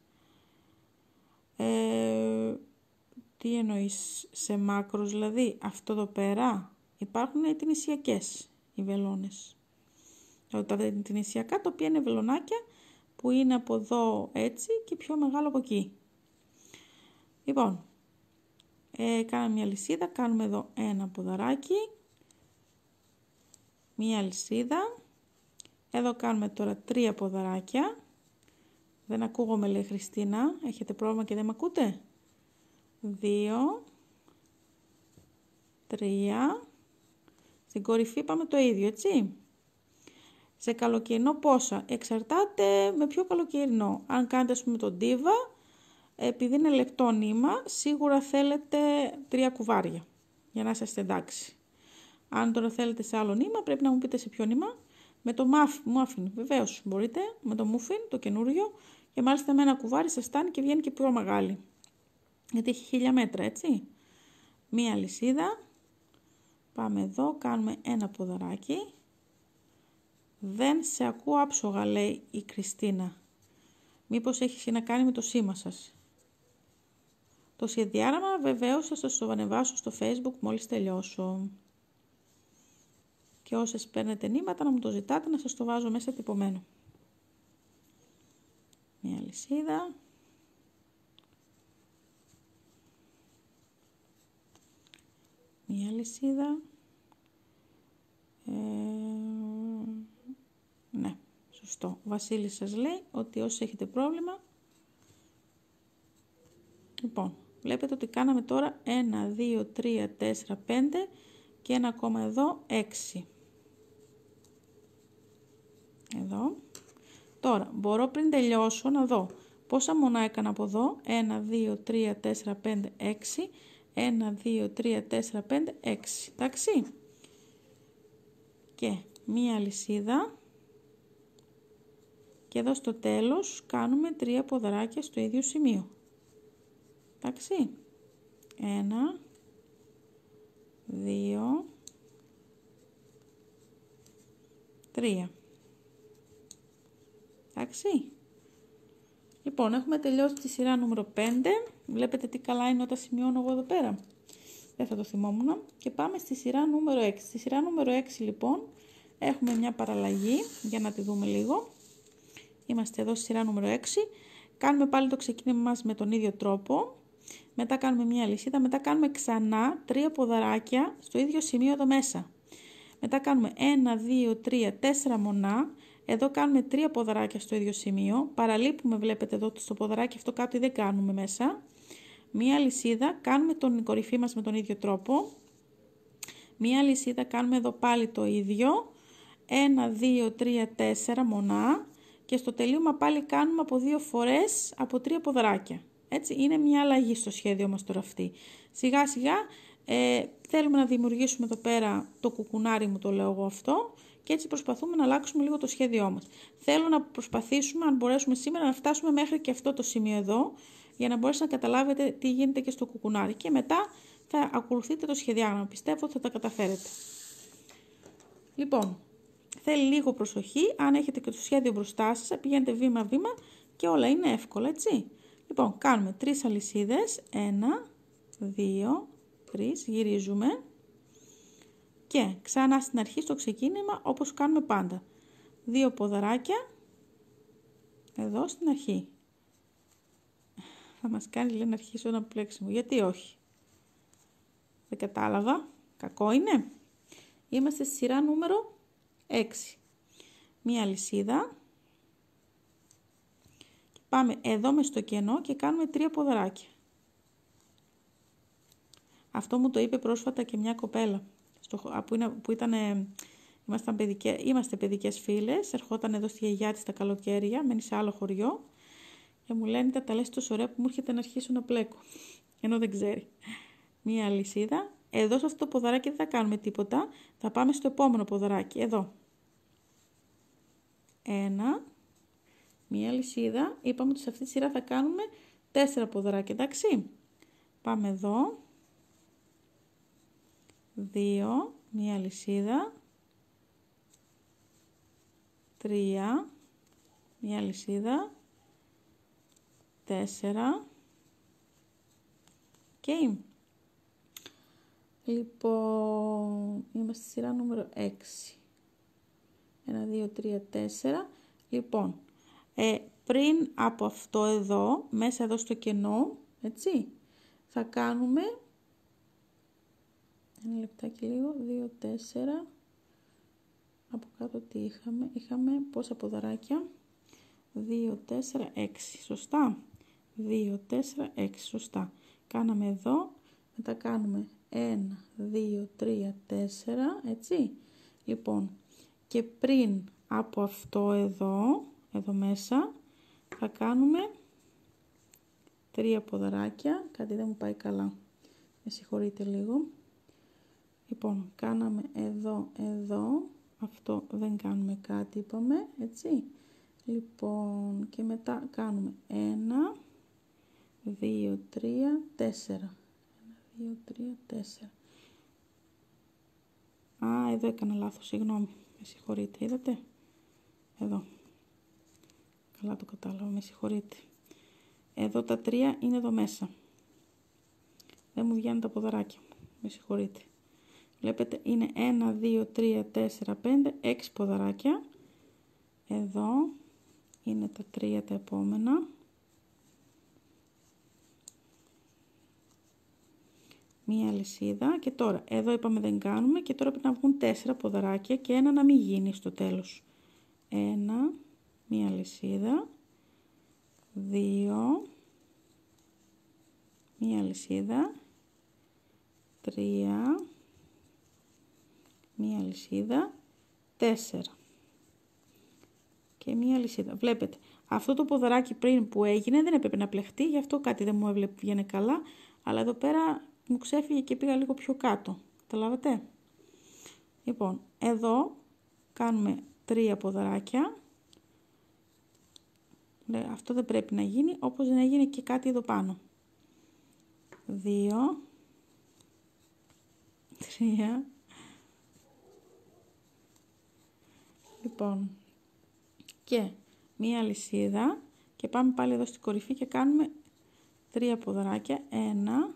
Τι εννοείς σε μάκρος, δηλαδή αυτό εδώ πέρα? Υπάρχουν οι νησιακές οι βελόνες. Τα νησιακά, τα οποία είναι βελονάκια που είναι από εδώ έτσι και πιο μεγάλο από εκεί. Λοιπόν, κάναμε μια λυσίδα, κάνουμε εδώ ένα ποδαράκι, μια λυσίδα, εδώ κάνουμε τώρα 3 ποδαράκια. Δεν ακούγομαι, λέει Χριστίνα, έχετε πρόβλημα και δεν με ακούτε? 2, 3, στην κορυφή πάμε το ίδιο, έτσι. Σε καλοκαιρινό πόσα? Εξαρτάται με ποιο καλοκαιρινό. Αν κάνετε ας πούμε τον Diva, επειδή είναι λεπτό νήμα, σίγουρα θέλετε 3 κουβάρια για να είσαστε εντάξει. Αν τώρα θέλετε σε άλλο νήμα, πρέπει να μου πείτε σε ποιο νήμα. Με το muffin, βεβαίως μπορείτε, με το muffin, το καινούριο, και μάλιστα με ένα κουβάρι σας φτάνει και βγαίνει και πιο μεγάλη. Γιατί έχει 1000 μέτρα, έτσι. Μία λυσίδα, πάμε εδώ, κάνουμε ένα ποδαράκι. Δεν σε ακούω άψογα, λέει η Κριστίνα. Μήπως έχει να κάνει με το σήμα σας? Το σχεδιάραμα βεβαίως θα σας το ανεβάσω στο Facebook μόλις τελειώσω. Και όσες παίρνετε νήματα να μου το ζητάτε να σας το βάζω μέσα τυπωμένο. Μια λυσίδα. Μια λυσίδα. Ναι, σωστό. Ο Βασίλης σας λέει ότι όσοι έχετε πρόβλημα. Λοιπόν, βλέπετε ότι κάναμε τώρα 1, 2, 3, 4, 5 και ένα ακόμα εδώ 6. Εδώ. Τώρα, μπορώ πριν τελειώσω να δω πόσα μονά έκανα από εδώ. 1, 2, 3, 4, 5, 6. 1, 2, 3, 4, 5, 6. Εντάξει. Και μία λυσίδα. Και εδώ στο τέλος κάνουμε 3 ποδαράκια στο ίδιο σημείο. Εντάξει. 1, 2, 3. Εντάξει. Λοιπόν, έχουμε τελειώσει τη σειρά νούμερο 5. Βλέπετε τι καλά είναι όταν σημειώνω εγώ εδώ πέρα. Δεν θα το θυμόμουν. Και πάμε στη σειρά νούμερο 6. Στη σειρά νούμερο 6 λοιπόν έχουμε μια παραλλαγή για να τη δούμε λίγο. Είμαστε εδώ στη σειρά νούμερο 6. Κάνουμε πάλι το ξεκίνημα μας με τον ίδιο τρόπο. Μετά κάνουμε μια λυσίδα. Μετά κάνουμε ξανά 3 ποδαράκια στο ίδιο σημείο εδώ μέσα. Μετά κάνουμε 1, 2, 3, 4 μονά. Εδώ κάνουμε 3 ποδαράκια στο ίδιο σημείο. Παραλείπουμε, βλέπετε εδώ στο ποδαράκι αυτό κάτω, δεν κάνουμε μέσα. Μία λυσίδα, κάνουμε την κορυφή μας με τον ίδιο τρόπο. Μία λυσίδα, κάνουμε εδώ πάλι το ίδιο. 1, 2, 3, 4 μονά. Και στο τελείωμα πάλι κάνουμε από 2 φορές από 3 ποδαράκια. Έτσι, είναι μια αλλαγή στο σχέδιο μας τώρα αυτή. Σιγά σιγά θέλουμε να δημιουργήσουμε εδώ πέρα το κουκουνάρι μου, το λέω εγώ αυτό. Και έτσι προσπαθούμε να αλλάξουμε λίγο το σχέδιό μας. Θέλω να προσπαθήσουμε, αν μπορέσουμε σήμερα, να φτάσουμε μέχρι και αυτό το σημείο εδώ, για να μπορέσετε να καταλάβετε τι γίνεται και στο κουκουνάρι. Και μετά θα ακολουθείτε το σχεδιάγραμμα. Πιστεύω ότι θα τα καταφέρετε. Λοιπόν, θέλει λίγο προσοχή. Αν έχετε και το σχέδιο μπροστά σας, πηγαίνετε βήμα-βήμα και όλα είναι εύκολα, έτσι. Λοιπόν, κάνουμε 3 αλυσίδες. 1, 2, 3, γυρίζουμε. Και ξανά στην αρχή στο ξεκίνημα όπως κάνουμε πάντα. 2 ποδαράκια εδώ στην αρχή. Θα μας κάνει, λέει, να αρχίσω ένα πλέξιμο. Γιατί όχι? Δεν κατάλαβα. Κακό είναι. Είμαστε στη σειρά νούμερο 6. Μία λυσίδα. Και πάμε εδώ μες στο κενό και κάνουμε 3 ποδαράκια. Αυτό μου το είπε πρόσφατα και μια κοπέλα. Που είμαστε παιδικές φίλες, ερχόταν εδώ στη γιαγιά της τα καλοκαίρια, μένει σε άλλο χωριό και μου λένε τα λες τόσο ωραία που μου έρχεται να αρχίσω να πλέκω, ενώ δεν ξέρει. Μία αλυσίδα, εδώ σε αυτό το ποδαράκι δεν θα κάνουμε τίποτα, θα πάμε στο επόμενο ποδαράκι, εδώ. 1, μία αλυσίδα, είπαμε ότι σε αυτή τη σειρά θα κάνουμε 4 ποδαράκια, εντάξει. Πάμε εδώ. 2, μία αλυσίδα, 3, μία αλυσίδα, 4, ok. Λοιπόν, είμαστε στη σειρά νούμερο 6. 1, 2, 3, 4. Λοιπόν, πριν από αυτό εδώ, μέσα εδώ στο κενό, έτσι, θα κάνουμε, ένα λεπτάκι λίγο, 2, 4, από κάτω τι είχαμε πόσα ποδαράκια, 2, 4, 6, σωστά, 2, 4, 6, σωστά, κάναμε εδώ, μετά κάνουμε 1, 2, 3, 4, έτσι, λοιπόν, και πριν από αυτό εδώ μέσα, θα κάνουμε 3 ποδαράκια, κάτι δεν μου πάει καλά, με συγχωρείτε λίγο. Λοιπόν, κάναμε εδώ, αυτό δεν κάνουμε κάτι, είπαμε, έτσι. Λοιπόν, και μετά κάνουμε 1, 2, 3, 4. 1, 2, 3, 4. Α, εδώ έκανα λάθος, συγγνώμη, με συγχωρείτε, είδατε. Εδώ. Καλά το κατάλαβα, με συγχωρείτε. Εδώ τα 3 είναι εδώ μέσα. Δεν μου βγαίνουν τα ποδαράκια μου, με συγχωρείτε. Βλέπετε, είναι 1, 2, 3, 4, 5, 6 ποδαράκια. Εδώ είναι τα 3 τα επόμενα. Μία αλυσίδα και τώρα, εδώ είπαμε δεν κάνουμε και τώρα πρέπει να βγουν 4 ποδαράκια και ένα να μην γίνει στο τέλος. 1, μία αλυσίδα, 2, μία αλυσίδα, 3, μία αλυσίδα, 4 και μία αλυσίδα. Βλέπετε, αυτό το ποδαράκι πριν που έγινε δεν έπρεπε να πλεχτεί, γι' αυτό κάτι δεν μου βγαίνει καλά, αλλά εδώ πέρα μου ξέφυγε και πήγα λίγο πιο κάτω. Καταλάβατε? Λοιπόν, εδώ κάνουμε 3 ποδαράκια. Αυτό δεν πρέπει να γίνει, όπως δεν έγινε και κάτι εδώ πάνω. 2, 3. Λοιπόν, και μία αλυσίδα και πάμε πάλι εδώ στην κορυφή και κάνουμε 3 ποδαράκια. 1,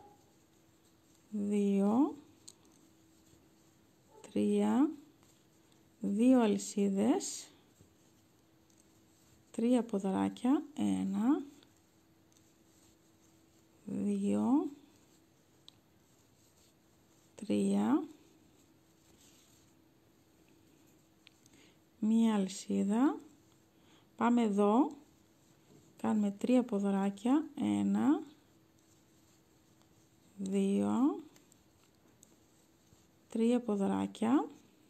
2, 3, 2 αλυσίδες, 3 ποδαράκια, 1, 2, 3, μία αλυσίδα, πάμε εδώ, κάνουμε 3 ποδαράκια, 1, 2, 3 ποδαράκια.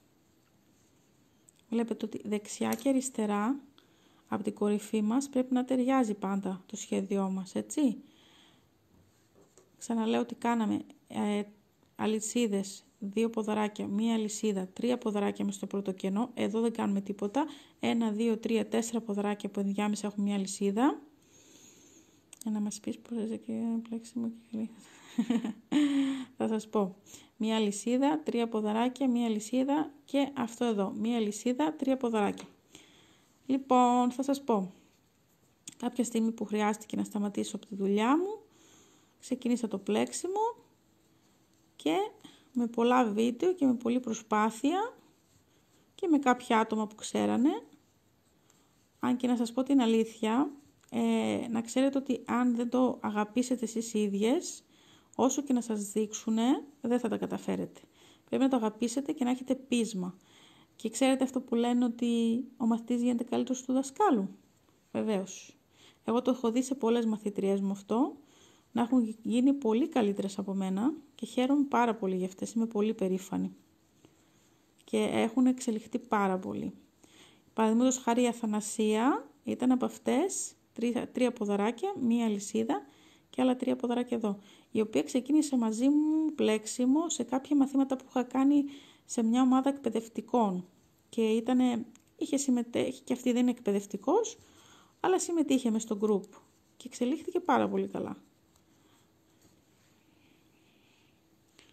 Βλέπετε ότι δεξιά και αριστερά από την κορυφή μας πρέπει να ταιριάζει πάντα το σχέδιό μας, έτσι. Ξαναλέω ότι κάναμε αλυσίδες, 2 ποδαράκια, μία αλυσίδα, 3 ποδαράκια μες στο πρώτο κενό. Εδώ δεν κάνουμε τίποτα. 1, 2, 3, 4 ποδαράκια που ενδιάμεσα έχουμε μία αλυσίδα. Να μας πεις πώς και πλέξιμο και θα σας πω. Μία αλυσίδα, 3 ποδαράκια, μία αλυσίδα και αυτό εδώ. Μία αλυσίδα, 3 ποδαράκια. Λοιπόν, θα σας πω. Κάποια στιγμή που χρειάστηκε να σταματήσω από τη δουλειά μου, ξεκίνησα το πλέξιμο και με πολλά βίντεο και με πολλή προσπάθεια και με κάποια άτομα που ξέρανε, αν και να σας πω την αλήθεια, να ξέρετε ότι αν δεν το αγαπήσετε εσείς ίδιες, όσο και να σας δείξουνε, δεν θα τα καταφέρετε. Πρέπει να το αγαπήσετε και να έχετε πείσμα. Και ξέρετε αυτό που λένε ότι ο μαθητής γίνεται καλύτερος του δασκάλου. Βεβαίως. Εγώ το έχω δει σε πολλές μαθητριές μου αυτό, να έχουν γίνει πολύ καλύτερες από μένα και χαίρομαι πάρα πολύ για αυτές. Είμαι πολύ περήφανη. Και έχουν εξελιχθεί πάρα πολύ. Παραδείγματος χάρη η Αθανασία ήταν από αυτές 3 ποδαράκια, μία αλυσίδα και άλλα 3 ποδαράκια εδώ. Η οποία ξεκίνησε μαζί μου πλέξιμο σε κάποια μαθήματα που είχα κάνει σε μια ομάδα εκπαιδευτικών. Και είχε συμμετέχει, και αυτή δεν είναι εκπαιδευτικός, αλλά συμμετείχε μες στο group και εξελίχθηκε πάρα πολύ καλά.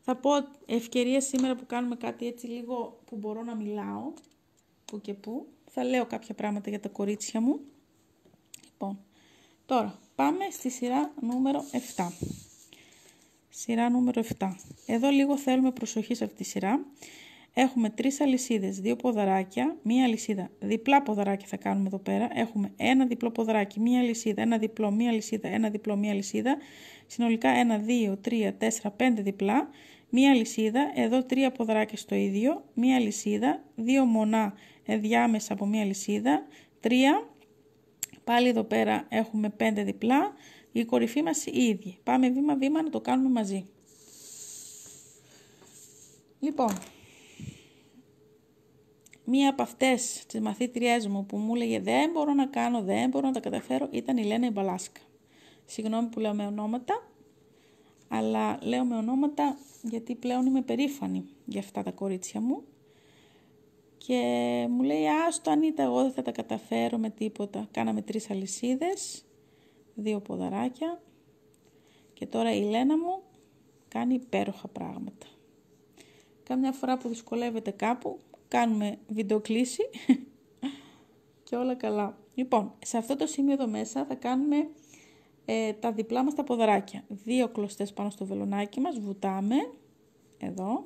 Θα πω ευκαιρία σήμερα που κάνουμε κάτι έτσι λίγο που μπορώ να μιλάω, που και που. Θα λέω κάποια πράγματα για τα κορίτσια μου. Λοιπόν, τώρα πάμε στη σειρά νούμερο 7. Σειρά νούμερο 7. Εδώ λίγο θέλουμε προσοχή σε αυτή τη σειρά. Έχουμε 3 αλυσίδες, 2 ποδαράκια, μία αλυσίδα, διπλά ποδαράκια θα κάνουμε εδώ πέρα. Έχουμε ένα διπλό ποδαράκι, μία αλυσίδα, ένα διπλό, μία αλυσίδα, ένα διπλό, μία αλυσίδα. Συνολικά 1, 2, 3, 4, 5 διπλά, μία αλυσίδα, εδώ 3 ποδαράκια στο ίδιο, μία αλυσίδα, 2 μονά ενδιάμεσα από μία αλυσίδα, 3, πάλι εδώ πέρα έχουμε 5 διπλά, η κορυφή μας η ίδια. Πάμε βήμα-βήμα να το κάνουμε μαζί. Λοιπόν, μία από αυτές τις μαθήτριές μου που μου έλεγε δεν μπορώ να κάνω, δεν μπορώ να τα καταφέρω, ήταν η Λένα Μπαλάσκα. Συγγνώμη που λέω με ονόματα, αλλά λέω με ονόματα γιατί πλέον είμαι περήφανη για αυτά τα κορίτσια μου. Και μου λέει, άστο Ανίτα, εγώ δεν θα τα καταφέρω με τίποτα. Κάναμε 3 αλυσίδες, 2 ποδαράκια και τώρα η Λένα μου κάνει υπέροχα πράγματα. Καμιά φορά που δυσκολεύεται κάπου, κάνουμε βιντεοκλήση και όλα καλά. Λοιπόν, σε αυτό το σημείο εδώ μέσα θα κάνουμε τα διπλά μας τα ποδαράκια. 2 κλωστές πάνω στο βελονάκι μας, βουτάμε, εδώ,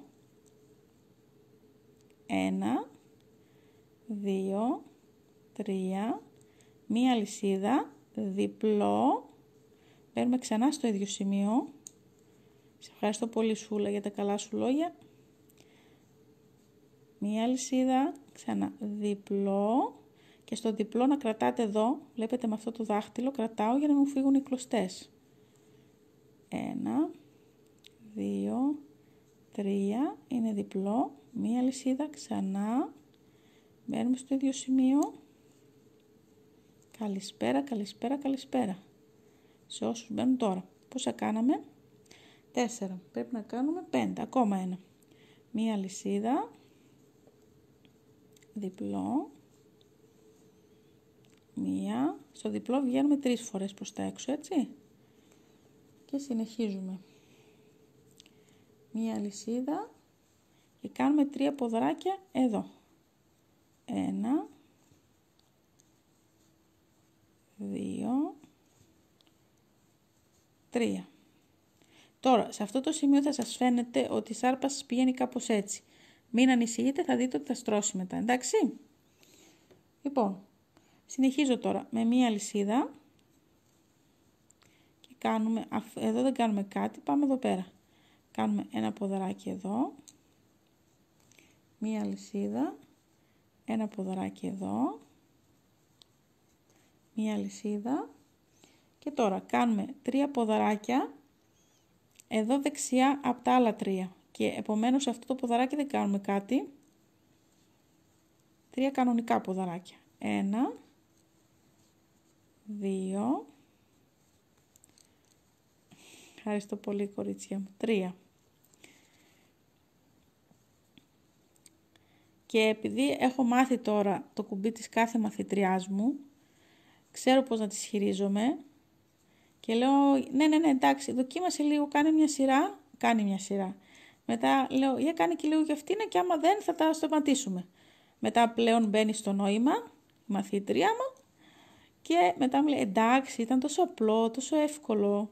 1, 2, 3, μία αλυσίδα, διπλό, παίρνουμε ξανά στο ίδιο σημείο. Σε ευχαριστώ πολύ Σούλα για τα καλά σου λόγια. Μία αλυσίδα, ξανά διπλό και στο διπλό να κρατάτε εδώ, βλέπετε με αυτό το δάχτυλο κρατάω για να μου φύγουν οι κλωστές. 1, 2, 3, είναι διπλό, μία αλυσίδα, ξανά, μπαίνουμε στο ίδιο σημείο. Καλησπέρα, καλησπέρα, καλησπέρα. Σε όσους μπαίνουν τώρα. Πόσα κάναμε? 4. Πρέπει να κάνουμε 5. Ακόμα ένα. Μία αλυσίδα. Διπλό. Μία. Στο διπλό βγαίνουμε 3 φορές προς τα έξω, έτσι. Και συνεχίζουμε. Μία αλυσίδα. Και κάνουμε 3 ποδαράκια εδώ. 1. 2, 3. Τώρα, σε αυτό το σημείο θα σας φαίνεται ότι η σάρπα σας πηγαίνει κάπως έτσι. Μην ανησυχείτε, θα δείτε ότι θα στρώσει μετά, εντάξει. Λοιπόν, συνεχίζω τώρα με μία αλυσίδα. Και κάνουμε, εδώ δεν κάνουμε κάτι, πάμε εδώ πέρα. Κάνουμε ένα ποδαράκι εδώ. Μία αλυσίδα. Ένα ποδαράκι εδώ. Μία αλυσίδα και τώρα κάνουμε 3 ποδαράκια εδώ δεξιά από τα άλλα 3 και επομένως σε αυτό το ποδαράκι δεν κάνουμε κάτι. 3 κανονικά ποδαράκια. 1, 2, ευχαριστώ πολύ κορίτσια μου, 3. Και επειδή έχω μάθει τώρα το κουμπί της κάθε μαθητριάς μου, ξέρω πώς να τις χειρίζομαι και λέω ναι εντάξει, δοκίμασε λίγο, κάνει μια σειρά. Μετά λέω για κάνει και λίγο για αυτήν και άμα δεν θα τα σταματήσουμε. Μετά πλέον μπαίνει στο νόημα η μαθήτριά μου και μετά μου λέει εντάξει, ήταν τόσο απλό, τόσο εύκολο.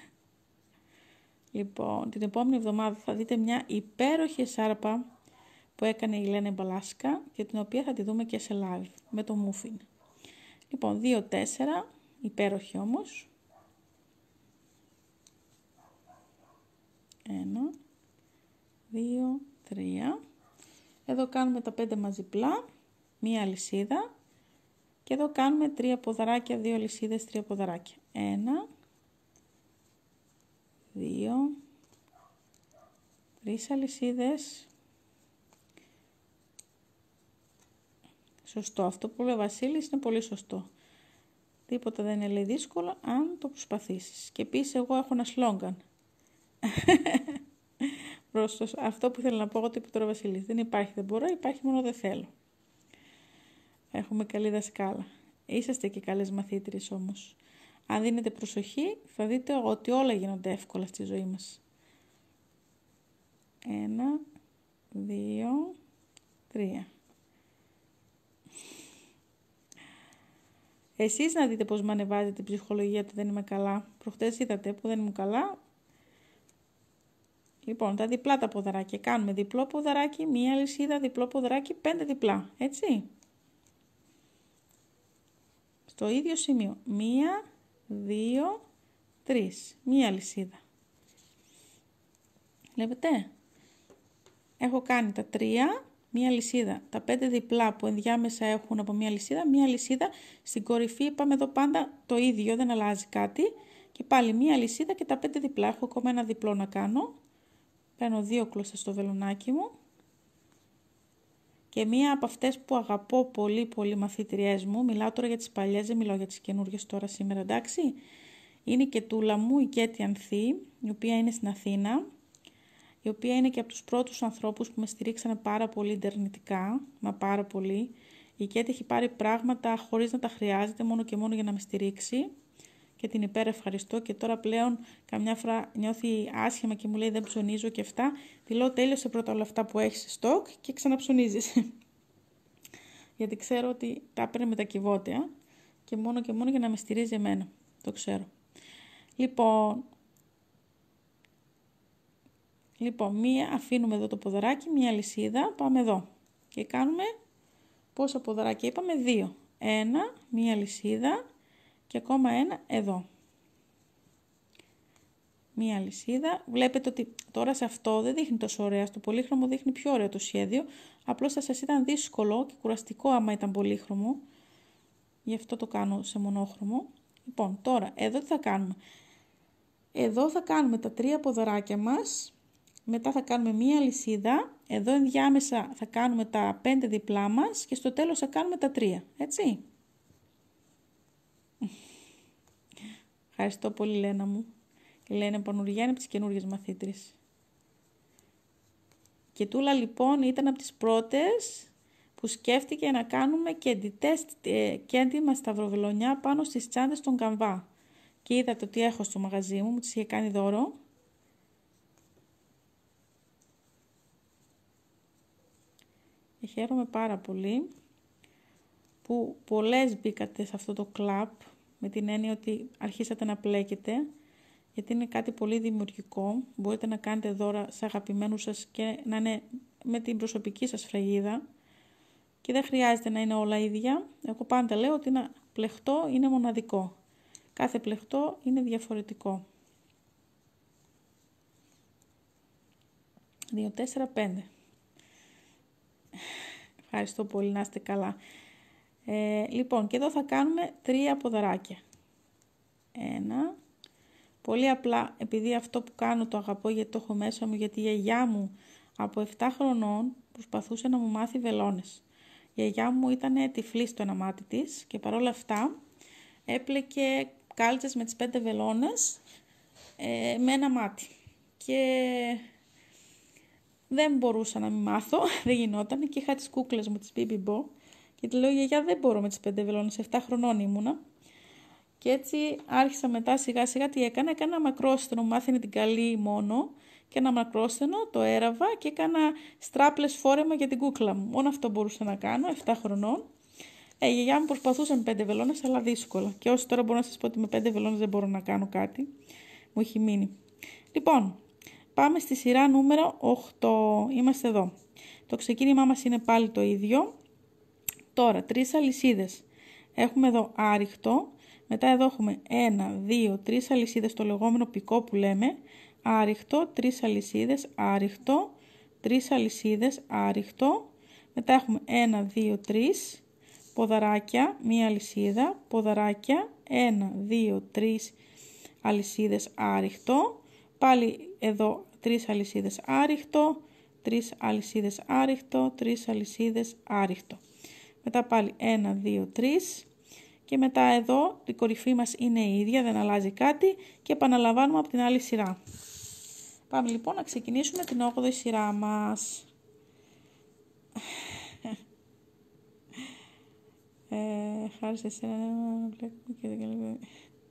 Λοιπόν, την επόμενη εβδομάδα θα δείτε μια υπέροχη σάρπα που έκανε η Λένα Μπαλάσκα και την οποία θα τη δούμε και σε live με το Muffin. Λοιπόν, 2, 4, υπέροχη όμως. 1, 2, 3. Εδώ κάνουμε τα 5 μας διπλά, μία αλυσίδα. Και εδώ κάνουμε 3 ποδαράκια, 2 αλυσίδες, 3 ποδαράκια. 1, 2, 3 αλυσίδες. Σωστό. Αυτό που λέει ο Βασίλης είναι πολύ σωστό. Τίποτα δεν είναι λέει δύσκολο αν το προσπαθήσεις. Και επίσης εγώ έχω ένα σλόγγαν. Αυτό που ήθελα να πω εγώ το είπε τώρα ο Βασίλης. Δεν υπάρχει δεν μπορώ, υπάρχει μόνο δεν θέλω. Έχουμε καλή δασκάλα. Είσαστε και καλές μαθήτριες όμως. Αν δίνετε προσοχή θα δείτε ότι όλα γίνονται εύκολα στη ζωή μας. 1, 2, 3. Εσείς να δείτε πώς με ανεβάζετε την ψυχολογία του δεν είμαι καλά. Προχτές είδατε που δεν ήμουν καλά. Λοιπόν, τα διπλά τα ποδαράκια. Κάνουμε διπλό ποδαράκι, μία αλυσίδα, διπλό ποδαράκι, 5 διπλά. Έτσι. Στο ίδιο σημείο. 1, 2, 3. Μία αλυσίδα. Βλέπετε. Έχω κάνει τα 3, μία αλυσίδα. Τα 5 διπλά που ενδιάμεσα έχουν από μία αλυσίδα. Στην κορυφή είπαμε εδώ πάντα το ίδιο, δεν αλλάζει κάτι. Και πάλι μία αλυσίδα και τα 5 διπλά. Έχω ακόμα ένα διπλό να κάνω. Παίρνω 2 κλωστές στο βελονάκι μου. Και μία από αυτές που αγαπώ πολύ πολύ μαθήτριές μου, μιλάω τώρα για τις παλιές, δεν μιλάω για τις καινούργιες τώρα σήμερα, εντάξει. Είναι η Κετούλα μου, η Κέτη Ανθή, η οποία είναι στην Αθήνα. Η οποία είναι και από τους πρώτους ανθρώπους που με στηρίξανε πάρα πολύ ιντερνετικά, μα πάρα πολύ. Η Κέτη έχει πάρει πράγματα χωρίς να τα χρειάζεται, μόνο και μόνο για να με στηρίξει. Και την υπερευχαριστώ και τώρα πλέον καμιά φορά νιώθει άσχημα και μου λέει δεν ψωνίζω και αυτά. Τη λέω τέλειωσε πρώτα όλα αυτά που έχεις στόκ και ξαναψωνίζεις. Γιατί ξέρω ότι τα έπαιρνε με τα κυβότια και μόνο για να με στηρίζει εμένα. Το ξέρω. Λοιπόν, μία αφήνουμε εδώ το ποδαράκι, μία αλυσίδα, πάμε εδώ. Και κάνουμε πόσα ποδαράκια είπαμε, 2. 1, μία αλυσίδα και ακόμα ένα εδώ. Μία αλυσίδα. Βλέπετε ότι τώρα σε αυτό δεν δείχνει τόσο ωραία, στο πολύχρωμο δείχνει πιο ωραίο το σχέδιο. Απλώς θα σας ήταν δύσκολο και κουραστικό άμα ήταν πολύχρωμο. Γι' αυτό το κάνω σε μονόχρωμο. Λοιπόν, τώρα εδώ τι θα κάνουμε. Εδώ θα κάνουμε τα 3 ποδαράκια μας. Μετά θα κάνουμε μία αλυσίδα, εδώ ενδιάμεσα θα κάνουμε τα 5 διπλά μας και στο τέλος θα κάνουμε τα 3, έτσι. Ευχαριστώ πολύ Λένα μου. Η Λένα Πανουριά είναι από τις καινούργιες μαθήτρες. Και Τούλα λοιπόν ήταν από τις πρώτες που σκέφτηκε να κάνουμε κέντι με σταυροβελονιά πάνω στις τσάντες των καμβά. Και είδατε ότι έχω στο μαγαζί μου, τις είχε κάνει δώρο. Χαίρομαι πάρα πολύ που πολλές μπήκατε σε αυτό το κλαμπ με την έννοια ότι αρχίσατε να πλέκετε, γιατί είναι κάτι πολύ δημιουργικό. Μπορείτε να κάνετε δώρα σε αγαπημένους σας και να είναι με την προσωπική σας φραγίδα και δεν χρειάζεται να είναι όλα ίδια. Εγώ πάντα λέω ότι ένα πλεχτό είναι μοναδικό. Κάθε πλεχτό είναι διαφορετικό. 2, 4, 5. Ευχαριστώ πολύ, να είστε καλά. Λοιπόν, και εδώ θα κάνουμε 3 ποδαράκια. 1. Πολύ απλά, επειδή αυτό που κάνω το αγαπώ γιατί το έχω μέσα μου, γιατί η γιαγιά μου από 7 χρονών προσπαθούσε να μου μάθει βελόνες. Η γιαγιά μου ήταν τυφλή στο ένα μάτι της και παρόλα αυτά έπλεκε κάλτσες με τις 5 βελόνες με ένα μάτι. Και δεν μπορούσα να μην μάθω, δεν γινόταν και είχα τις κούκλες μου, τις Bibi Bo και τη λέω γιαγιά δεν μπορώ με τις 5 βελόνες, 7 χρονών ήμουνα. Και έτσι άρχισα μετά σιγά σιγά τι έκανα ένα μακρόστενο, μάθαινε την καλή μόνο και ένα μακρόστενο, το έραβα και έκανα στράπλες φόρεμα για την κούκλα μου. Μόνο αυτό μπορούσα να κάνω, 7 χρονών. Η γιαγιά μου προσπαθούσε με 5 βελόνες, αλλά δύσκολα. Και όσο τώρα μπορώ να σας πω ότι με 5 βελόνες δεν μπορώ να κάνω κάτι, μου έχει μείνει. Λοιπόν, πάμε στη σειρά νούμερο 8. Είμαστε εδώ. Το ξεκίνημά μας είναι πάλι το ίδιο. Τώρα, 3 αλυσίδες. Έχουμε εδώ άριχτο. Μετά εδώ έχουμε 1, 2, 3 αλυσίδες, το λεγόμενο πικό που λέμε. Άριχτο, 3 αλυσίδες, άριχτο, 3 αλυσίδες, άριχτο. Μετά έχουμε 1, 2, 3 ποδαράκια, μία αλυσίδα, ποδαράκια, 1, 2, 3 αλυσίδες, άριχτο. Πάλι εδώ 3 αλυσίδες άριχτο, 3 αλυσίδες άριχτο, 3 αλυσίδες άριχτο. Μετά πάλι 1, 2, 3 και μετά εδώ η κορυφή μας είναι η ίδια, δεν αλλάζει κάτι και επαναλαμβάνουμε από την άλλη σειρά. Πάμε λοιπόν να ξεκινήσουμε την 8η σειρά μας. Χάρη σε εσένα,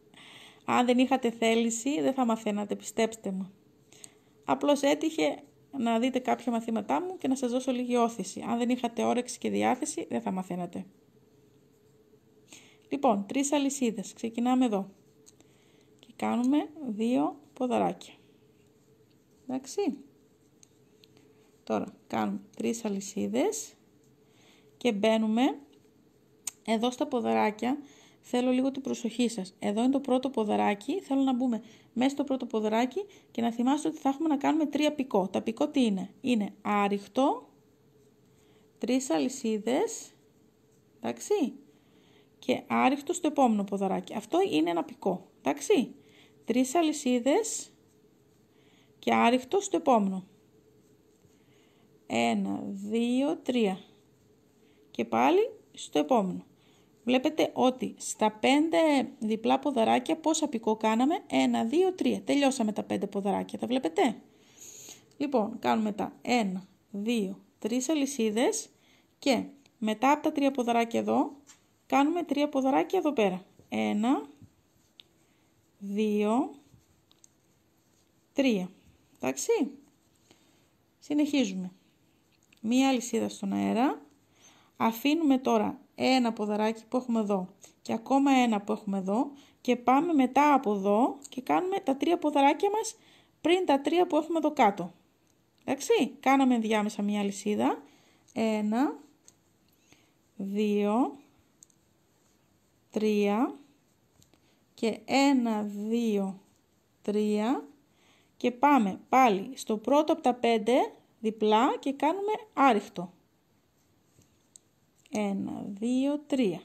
αν δεν είχατε θέληση δεν θα μαθαίνατε, πιστέψτε μου. Απλώς έτυχε να δείτε κάποια μαθήματά μου και να σας δώσω λίγη όθηση. Αν δεν είχατε όρεξη και διάθεση, δεν θα μαθαίνατε. Λοιπόν, 3 αλυσίδες. Ξεκινάμε εδώ. Και κάνουμε 2 ποδαράκια. Εντάξει. Τώρα κάνουμε 3 αλυσίδες και μπαίνουμε εδώ στα ποδαράκια. Θέλω λίγο την προσοχή σας. Εδώ είναι το πρώτο ποδαράκι. Θέλω να μπούμε μέσα στο πρώτο ποδαράκι και να θυμάστε ότι θα έχουμε να κάνουμε 3 πικό. Τα πικό τι είναι? Είναι άριχτο, 3 αλυσίδες, εντάξει, και άριχτο στο επόμενο ποδαράκι. Αυτό είναι ένα πικό, εντάξει. 3 αλυσίδες και άριχτο στο επόμενο. 1, 2, 3 και πάλι στο επόμενο. Βλέπετε ότι στα 5 διπλά ποδαράκια πόσα πικό κάναμε? 1, 2, 3. Τελειώσαμε τα 5 ποδαράκια. Τα βλέπετε? Λοιπόν, κάνουμε τα 1, 2, 3 αλυσίδες και μετά από τα 3 ποδαράκια εδώ, κάνουμε 3 ποδαράκια εδώ πέρα. 1, 2, 3. Εντάξει? Συνεχίζουμε. Μία αλυσίδα στον αέρα. Αφήνουμε τώρα ένα ποδαράκι που έχουμε εδώ και ακόμα ένα που έχουμε εδώ και πάμε μετά από εδώ και κάνουμε τα 3 ποδαράκια μας πριν τα 3 που έχουμε εδώ κάτω. Εντάξει, κάναμε ενδιάμεσα μία αλυσίδα. 1, 2, 3 και 1, 2, 3 και πάμε πάλι στο πρώτο από τα 5 διπλά και κάνουμε άριχτο. 1, 2, 3.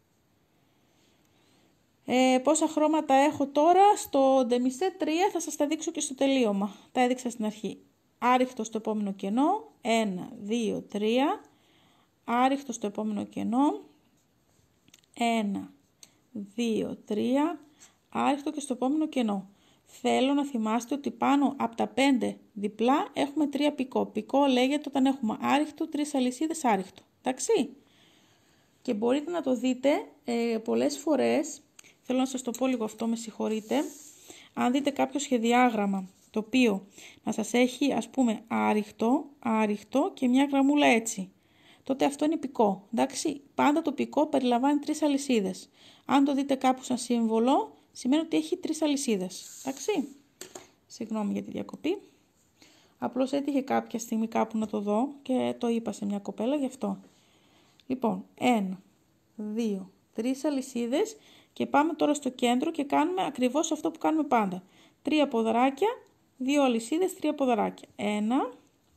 Πόσα χρώματα έχω τώρα? Στο ντεμισέ 3 θα σας τα δείξω και στο τελείωμα. Τα έδειξα στην αρχή. Άριχτο στο επόμενο κενό. 1, 2, 3. Άριχτο στο επόμενο κενό. 1, 2, 3. Άριχτο και στο επόμενο κενό. Θέλω να θυμάστε ότι πάνω από τα 5 διπλά έχουμε 3 πικό. Πικό λέγεται όταν έχουμε άριχτο, 3 αλυσίδες άριχτο. Εντάξει? Και μπορείτε να το δείτε πολλές φορές. Θέλω να σας το πω λίγο αυτό, με συγχωρείτε. Αν δείτε κάποιο σχεδιάγραμμα το οποίο να σας έχει ας πούμε άριχτο και μια γραμμούλα έτσι, τότε αυτό είναι πικό. Εντάξει? Πάντα το πικό περιλαμβάνει 3 αλυσίδες. Αν το δείτε κάπου σαν σύμβολο, σημαίνει ότι έχει 3 αλυσίδες. Εντάξει? Συγγνώμη για τη διακοπή. Απλώς έτυχε κάποια στιγμή κάπου να το δω και το είπα σε μια κοπέλα γι' αυτό. Λοιπόν, 1, 2, 3 αλυσίδες και πάμε τώρα στο κέντρο και κάνουμε ακριβώς αυτό που κάνουμε πάντα. 3 ποδαράκια, 2 αλυσίδες, 3 ποδαράκια. 1,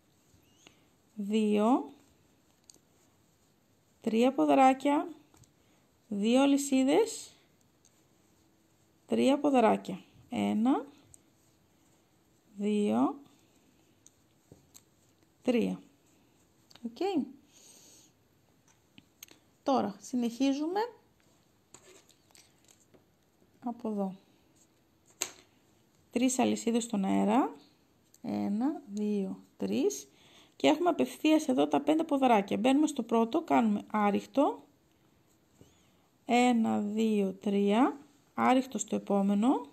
2, 3 ποδαράκια, 2 αλυσίδες, 3 ποδαράκια. 1, 2, 3. Οκ. Τώρα συνεχίζουμε από εδώ. 3 αλυσίδες στον αέρα. 1, 2, 3. Και έχουμε απευθείας εδώ τα 5 ποδαράκια. Μπαίνουμε στο πρώτο, κάνουμε άριχτο. 1, 2, 3. Άριχτο στο επόμενο.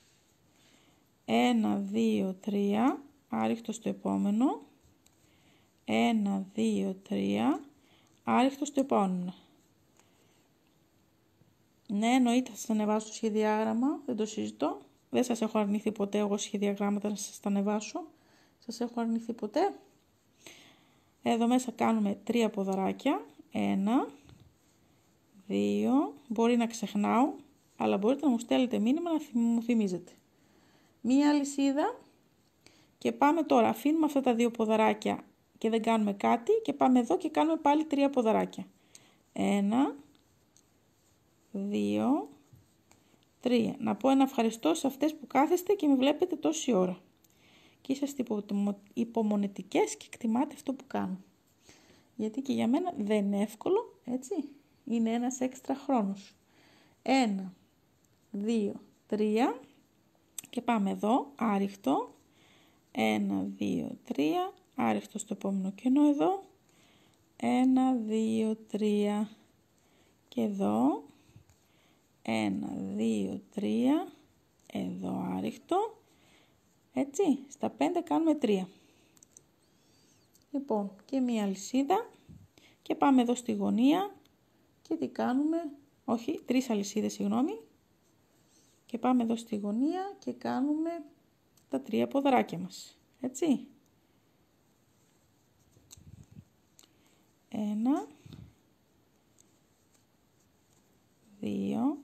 1, 2, 3. Άριχτο στο επόμενο. 1, 2, 3. Άριχτο στο επόμενο. Ναι, εννοείται θα σας ανεβάσω το σχεδιάγραμμα, δεν το συζητώ. Δεν σας έχω αρνηθεί ποτέ εγώ σχεδιαγράμματα να σας τα ανεβάσω. Σας έχω αρνηθεί ποτέ. Εδώ μέσα κάνουμε 3 ποδαράκια. 1, 2, μπορεί να ξεχνάω, αλλά μπορείτε να μου στέλνετε μήνυμα να μου θυμίζετε. Μία αλυσίδα και πάμε τώρα, αφήνουμε αυτά τα 2 ποδαράκια και δεν κάνουμε κάτι και πάμε εδώ και κάνουμε πάλι 3 ποδαράκια. 1, 2, 3. Να πω ένα ευχαριστώ σε αυτές που κάθεστε και με βλέπετε τόση ώρα. Και είσαστε υπομονετικές και εκτιμάτε αυτό που κάνω. Γιατί και για μένα δεν είναι εύκολο, έτσι. Είναι ένας έξτρα χρόνος. 1, 2, 3 και πάμε εδώ, άριχτο. 1, 2, 3, άριχτο στο επόμενο κενό εδώ. 1, 2, 3 και εδώ. 1, 2, 3, εδώ άριχτο. Έτσι, στα 5 κάνουμε 3. Λοιπόν, και μία αλυσίδα και πάμε εδώ στη γωνία και τι κάνουμε, όχι, 3 αλυσίδες, συγγνώμη, και πάμε εδώ στη γωνία και κάνουμε τα 3 ποδαράκια μας, έτσι. 1, 2,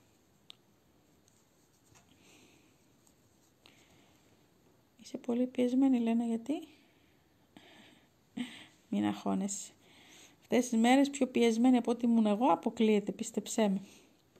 είσαι πολύ πιεσμένη, Λένα, γιατί? Μην αγχώνεσαι. Αυτές τις μέρες πιο πιεσμένη από ό,τι ήμουν εγώ αποκλείεται, πίστεψέ με.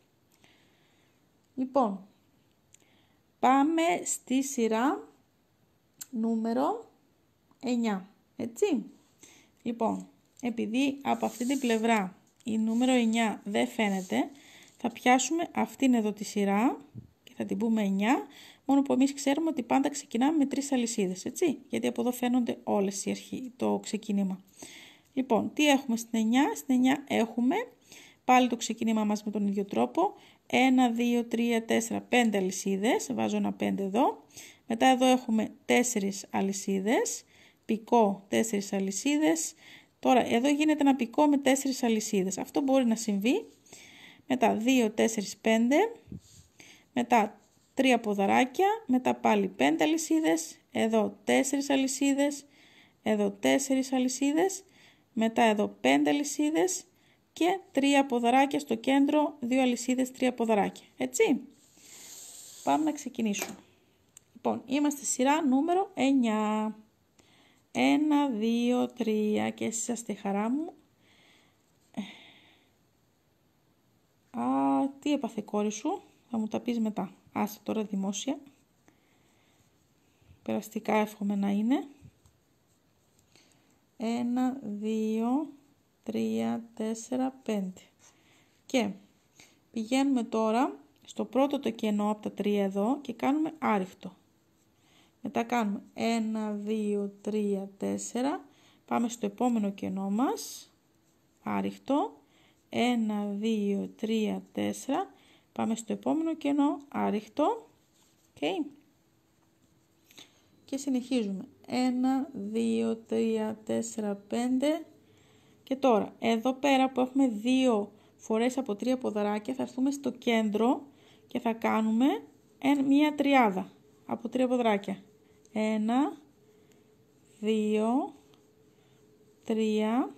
Λοιπόν, πάμε στη σειρά νούμερο 9, έτσι. Λοιπόν, επειδή από αυτή την πλευρά η νούμερο 9 δεν φαίνεται, θα πιάσουμε αυτήν εδώ τη σειρά και θα την πούμε 9, μόνο που εμείς ξέρουμε ότι πάντα ξεκινάμε με 3 αλυσίδες, έτσι, γιατί από εδώ φαίνονται όλες οι αρχή, το ξεκίνημα. Λοιπόν, τι έχουμε στην 9? Στην 9 έχουμε πάλι το ξεκίνημα μας με τον ίδιο τρόπο, 1, 2, 3, 4, 5 αλυσίδες, βάζω ένα 5 εδώ, μετά εδώ έχουμε 4 αλυσίδες, πικό 4 αλυσίδες, τώρα εδώ γίνεται ένα πικό με 4 αλυσίδες, αυτό μπορεί να συμβεί, μετά 2, 4, 5, μετά 3 ποδαράκια, μετά πάλι 5 αλυσίδες, εδώ 4 αλυσίδες, εδώ 4 αλυσίδες, μετά εδώ 5 αλυσίδες και 3 ποδαράκια στο κέντρο, 2 αλυσίδες, 3 ποδαράκια, έτσι. Πάμε να ξεκινήσουμε. Λοιπόν, είμαστε στη σειρά νούμερο 9. 1, 2, 3 και εσείς είστε χαρά μου. Τι έπαθε κόρη σου, θα μου τα πεις μετά. Άσε τώρα δημόσια. Περαστικά εύχομαι να είναι. 1, 2, 3, 4, 5. Και πηγαίνουμε τώρα στο πρώτο το κενό από τα 3 εδώ και κάνουμε άριχτο. Μετά κάνουμε 1, 2, 3, 4. Πάμε στο επόμενο κενό μας. Άριχτο. 1, 2, 3, 4. Πάμε στο επόμενο κενό. Άριχτο. Okay. Και συνεχίζουμε. 1, 2, 3, 4, 5. Και τώρα, εδώ πέρα που έχουμε 2 φορές από 3 ποδαράκια, θα έρθουμε στο κέντρο και θα κάνουμε μία τριάδα από 3 ποδαράκια. 1, 2, 3.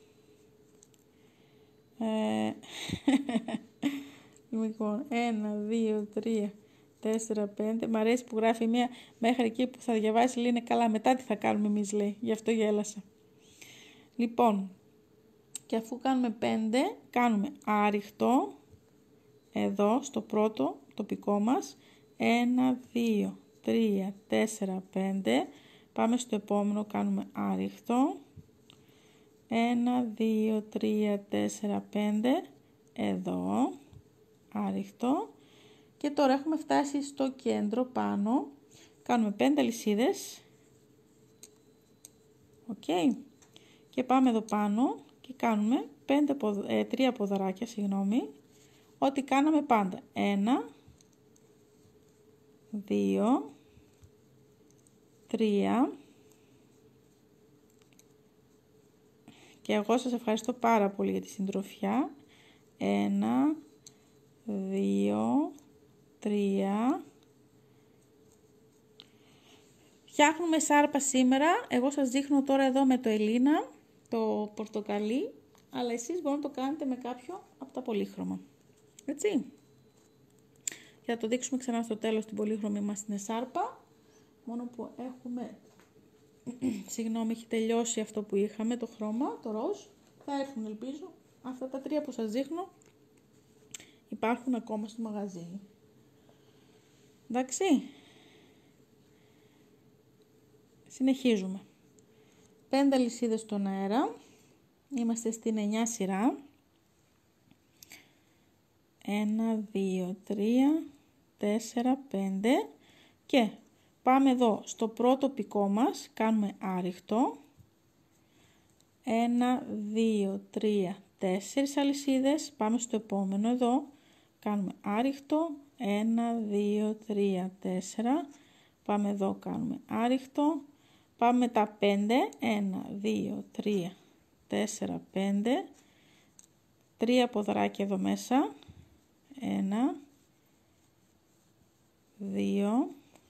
Λοιπόν, 1, 2, 3, 4, 5. Μ' αρέσει που γράφει μία μέχρι εκεί που θα διαβάσει, λέει είναι καλά. Μετά τι θα κάνουμε εμείς, λέει. Γι' αυτό γέλασα. Λοιπόν, και αφού κάνουμε 5, κάνουμε άριχτο εδώ στο πρώτο τοπικό μας. 1, 2, 3, 4, 5. Πάμε στο επόμενο, κάνουμε άριχτο. 1, 2, 3, 4, 5. Εδώ, άριχτο. Και τώρα έχουμε φτάσει στο κέντρο πάνω. Κάνουμε 5 αλυσίδες. Okay. Και πάμε εδώ πάνω και κάνουμε 3 ποδαράκια, συγγνώμη. Ό,τι κάναμε πάντα. 1, 2, 3. Και εγώ σας ευχαριστώ πάρα πολύ για τη συντροφιά. 1, 2, 3. Φτιάχνουμε σάρπα σήμερα. Εγώ σας δείχνω τώρα εδώ με το Ελίνα, το πορτοκαλί, αλλά εσείς μπορείτε να το κάνετε με κάποιο από τα πολύχρωμα. Έτσι. Και θα το δείξουμε ξανά στο τέλος την πολύχρωμη μας την σάρπα. Μόνο που έχουμε, συγγνώμη, έχει τελειώσει αυτό που είχαμε, το χρώμα, το ροζ. Θα έρθουν, ελπίζω. Αυτά τα 3 που σας δείχνω υπάρχουν ακόμα στο μαγαζί. Εντάξει. Συνεχίζουμε. 5 αλυσίδες στον αέρα. Είμαστε στην 9 σειρά. 1, 2, 3, 4, 5. Και πάμε εδώ στο πρώτο πικό μας. Κάνουμε άριχτο. 1, 2, 3, 4 αλυσίδες. Πάμε στο επόμενο εδώ. Κάνουμε άριχτο. 1, 2, 3, 4. Πάμε εδώ, κάνουμε άριχτο. Πάμε με τα 5, 1, 2, 3, 4, 5, 3 ποδαράκια εδώ μέσα, 1, 2,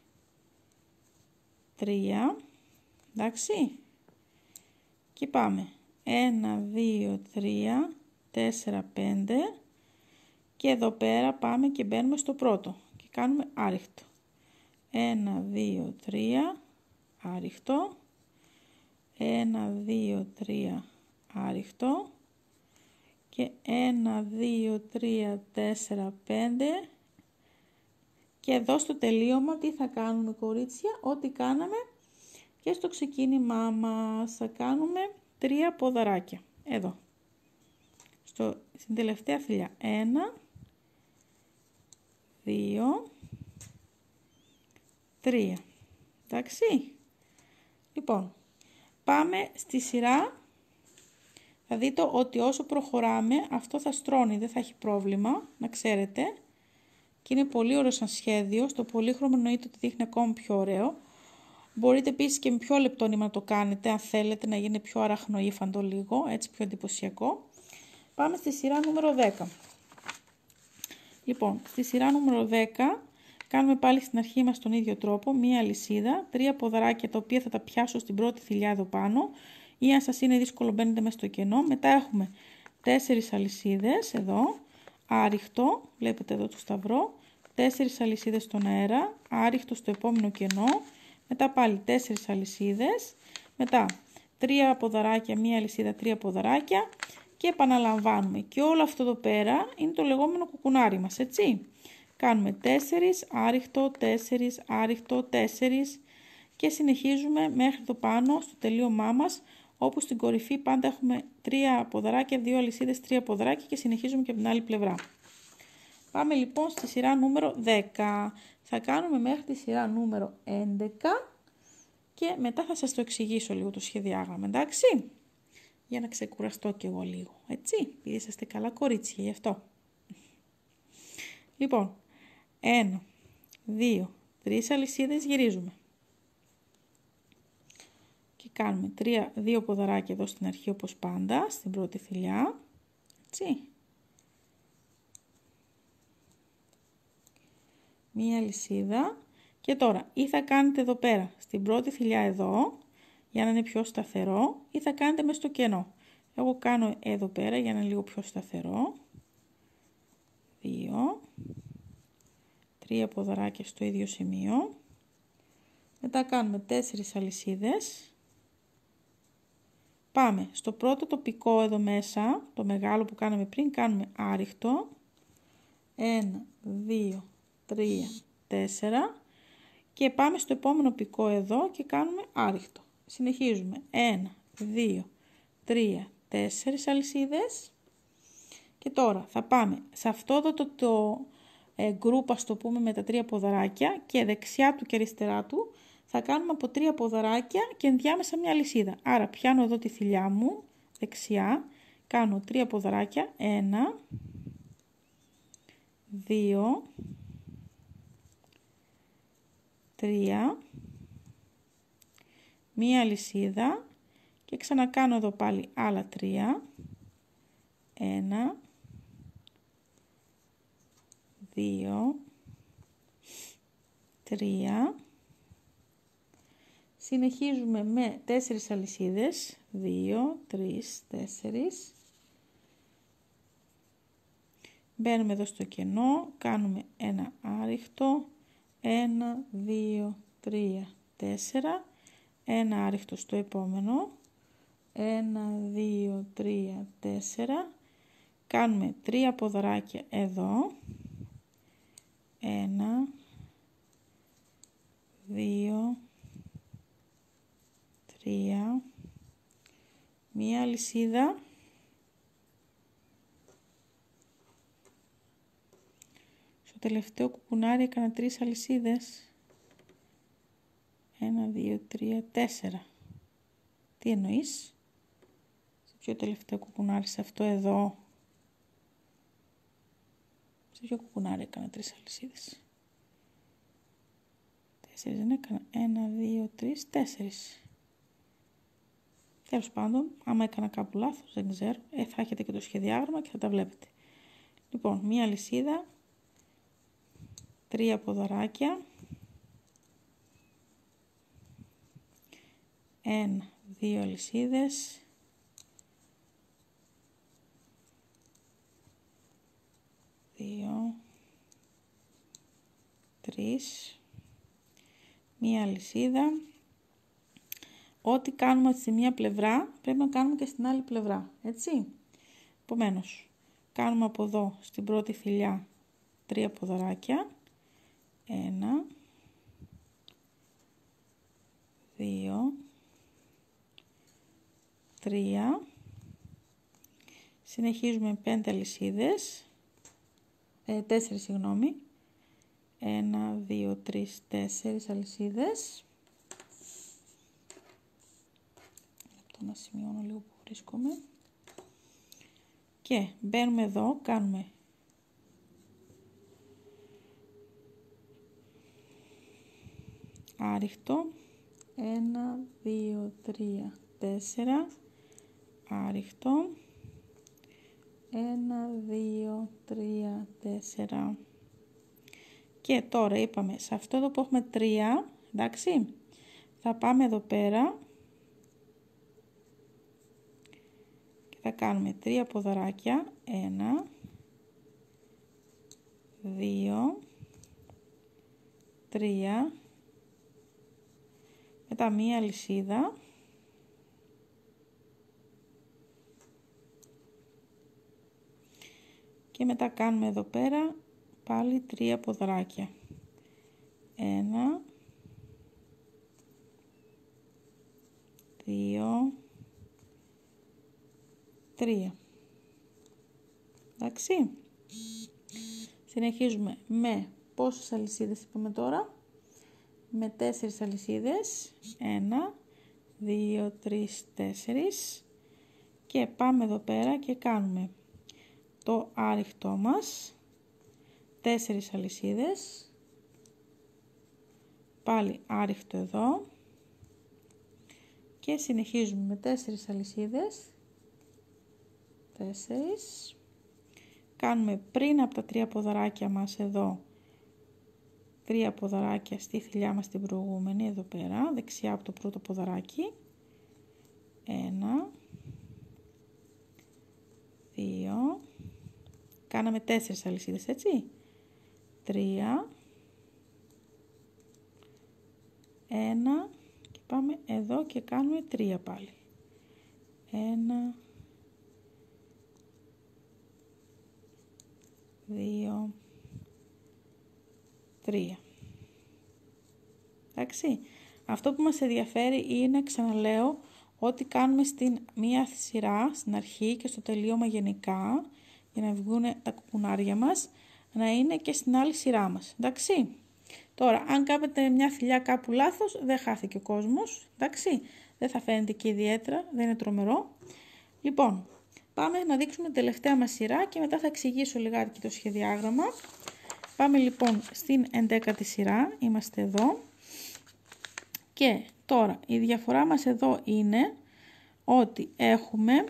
3, εντάξει, και πάμε 1, 2, 3, 4, 5 και εδώ πέρα πάμε και μπαίνουμε στο πρώτο και κάνουμε άριχτο, 1, 2, 3, άριχτο, 1, 2, 3, άριχτο και 1, 2, 3, 4, 5 και εδώ στο τελείωμα τι θα κάνουμε, κορίτσια? Ό,τι κάναμε και στο ξεκίνημά μας, θα κάνουμε 3 ποδαράκια εδώ στην τελευταία θηλιά, 1, 2, 3, εντάξει. Λοιπόν, πάμε στη σειρά. Θα δείτε ότι όσο προχωράμε αυτό θα στρώνει, δεν θα έχει πρόβλημα, να ξέρετε. Και είναι πολύ ωραίο σαν σχέδιο, στο πολύχρωμο εννοείται ότι δείχνει ακόμα πιο ωραίο. Μπορείτε επίσης και με πιο λεπτό νήμα να το κάνετε, αν θέλετε να γίνει πιο αραχνοήφαντο λίγο, έτσι πιο εντυπωσιακό. Πάμε στη σειρά νούμερο 10. Λοιπόν, στη σειρά νούμερο 10 κάνουμε πάλι στην αρχή μας τον ίδιο τρόπο, μία αλυσίδα, 3 ποδαράκια τα οποία θα τα πιάσω στην πρώτη θηλιά εδώ πάνω, ή αν σας είναι δύσκολο μπαίνετε μέσα στο κενό. Μετά έχουμε 4 αλυσίδες εδώ, άριχτο, βλέπετε εδώ το σταυρό, 4 αλυσίδες στον αέρα, άριχτο στο επόμενο κενό, μετά πάλι 4 αλυσίδες, μετά 3 ποδαράκια, μία αλυσίδα, 3 ποδαράκια και επαναλαμβάνουμε. Και όλο αυτό εδώ πέρα είναι το λεγόμενο κουκουνάρι μας, έτσι. Κάνουμε 4 άριχτο, 4 άριχτο, 4 και συνεχίζουμε μέχρι το πάνω στο τελείωμά μας, όπου στην κορυφή πάντα έχουμε 3 ποδαράκια, 2 αλυσίδες, 3 ποδαράκια και συνεχίζουμε και από την άλλη πλευρά. Πάμε λοιπόν στη σειρά νούμερο 10. Θα κάνουμε μέχρι τη σειρά νούμερο 11 και μετά θα σας το εξηγήσω λίγο το σχεδιάγραμμα, εντάξει. Για να ξεκουραστώ κι εγώ λίγο, έτσι. Επειδή είσαστε καλά κορίτσια γι' αυτό. Λοιπόν, 1, 2, 3 αλυσίδες γυρίζουμε. Και κάνουμε 2 ποδαράκια εδώ στην αρχή όπως πάντα, στην πρώτη θηλιά, έτσι. Μία αλυσίδα και τώρα ή θα κάνετε εδώ πέρα στην πρώτη θηλιά εδώ για να είναι πιο σταθερό ή θα κάνετε μέσα στο κενό. Εγώ κάνω εδώ πέρα για να είναι λίγο πιο σταθερό. 2, 3 ποδαράκια στο ίδιο σημείο. Μετά κάνουμε 4 αλυσίδες. Πάμε στο πρώτο τοπικό εδώ μέσα, το μεγάλο που κάναμε πριν, κάνουμε άριχτο. 1, 2, 3, 4 και πάμε στο επόμενο πικό εδώ και κάνουμε άριχτο. Συνεχίζουμε 1, 2, 3, 4 αλυσίδες και τώρα θα πάμε σε αυτό εδώ το γκρουπ, ας το πούμε, με τα 3 ποδαράκια και δεξιά του και αριστερά του θα κάνουμε από 3 ποδαράκια και ενδιάμεσα μια αλυσίδα. Άρα πιάνω εδώ τη θηλιά μου δεξιά, κάνω 3 ποδαράκια, 1, 2, 3, μία αλυσίδα και ξανακάνω εδώ πάλι άλλα 3, 1, 2, 3, συνεχίζουμε με 4 αλυσίδες, 2, 3, 4, μπαίνουμε εδώ στο κενό, κάνουμε ένα άριχτο, 1, 2, 3, 4, ένα άριχτο στο επόμενο, 1, 2, 3, 4, κάνουμε 3 ποδαράκια εδώ, 1, 2, 3, μία αλυσίδα, στο τελευταίο κουκουνάρι έκανα 3 αλυσίδες, 1, 2, 3, 4. Τι εννοείς? Σε ποιο τελευταίο κουκουνάρι? Σε αυτό εδώ? Σε ποιο κουκουνάρι έκανα 3 αλυσίδες? 4 δεν έκανα? 1, 2, 3, 4. Τέλος πάντων, άμα έκανα κάπου λάθος, δεν ξέρω, θα έχετε και το σχεδιάγραμμα και θα τα βλέπετε. Λοιπόν, μία αλυσίδα, 3 ποδαράκια, 1, 2 αλυσίδες, 2, 3, μία αλυσίδα. Ό,τι κάνουμε στη μία πλευρά πρέπει να κάνουμε και στην άλλη πλευρά, έτσι. Επομένως, κάνουμε από εδώ στην πρώτη φυλλιά 3 ποδαράκια, 1, 2, 3, συνεχίζουμε 5 αλυσίδες, 4 συγγνώμη, 1, 2, 3, 4 αλυσίδες. Να σημειώνω λίγο που βρίσκομαι. Και μπαίνουμε εδώ, κάνουμε άριχτο, 1, 2, 3, 4, άριχτο, 1, 2, 3, 4. Και τώρα είπαμε, σε αυτό εδώ που έχουμε 3, εντάξει, θα πάμε εδώ πέρα και θα κάνουμε 3 ποδαράκια, 1, 2, 3, μετά μία αλυσίδα, και μετά κάνουμε εδώ πέρα πάλι 3 ποδαράκια, 1, 2, 3. Εντάξει. Συνεχίζουμε με πόσες αλυσίδες είπαμε τώρα? Με 4 αλυσίδες. 1, 2, 3, 4. Και πάμε εδώ πέρα και κάνουμε το άριχτό μας. 4 αλυσίδες. Πάλι άριχτο εδώ. Και συνεχίζουμε με 4 αλυσίδες. 4. Κάνουμε πριν από τα 3 ποδαράκια μας εδώ 3 ποδαράκια στη φυλλιά μας την προηγούμενη, εδώ πέρα, δεξιά από το πρώτο ποδαράκι. 1, 2, κάναμε 4 αλυσίδες, έτσι. 3, 1 και πάμε εδώ και κάνουμε 3 πάλι. 1, 2, 3. Εντάξει. Αυτό που μας ενδιαφέρει είναι, ξαναλέω, ότι κάνουμε στην μία σειρά, στην αρχή και στο τελείωμα γενικά, για να βγουν τα κουκουνάρια μας, να είναι και στην άλλη σειρά μας. Εντάξει. Τώρα, αν κάνετε μια φυλλιά κάπου λάθος, δεν χάθηκε ο κόσμος. Εντάξει. Δεν θα φαίνεται και ιδιαίτερα, δεν είναι τρομερό. Λοιπόν, πάμε να δείξουμε την τελευταία μας σειρά και μετά θα εξηγήσω λιγάκι το σχεδιάγραμμα. Πάμε λοιπόν στην 11η σειρά, είμαστε εδώ. Και τώρα η διαφορά μας εδώ είναι ότι έχουμε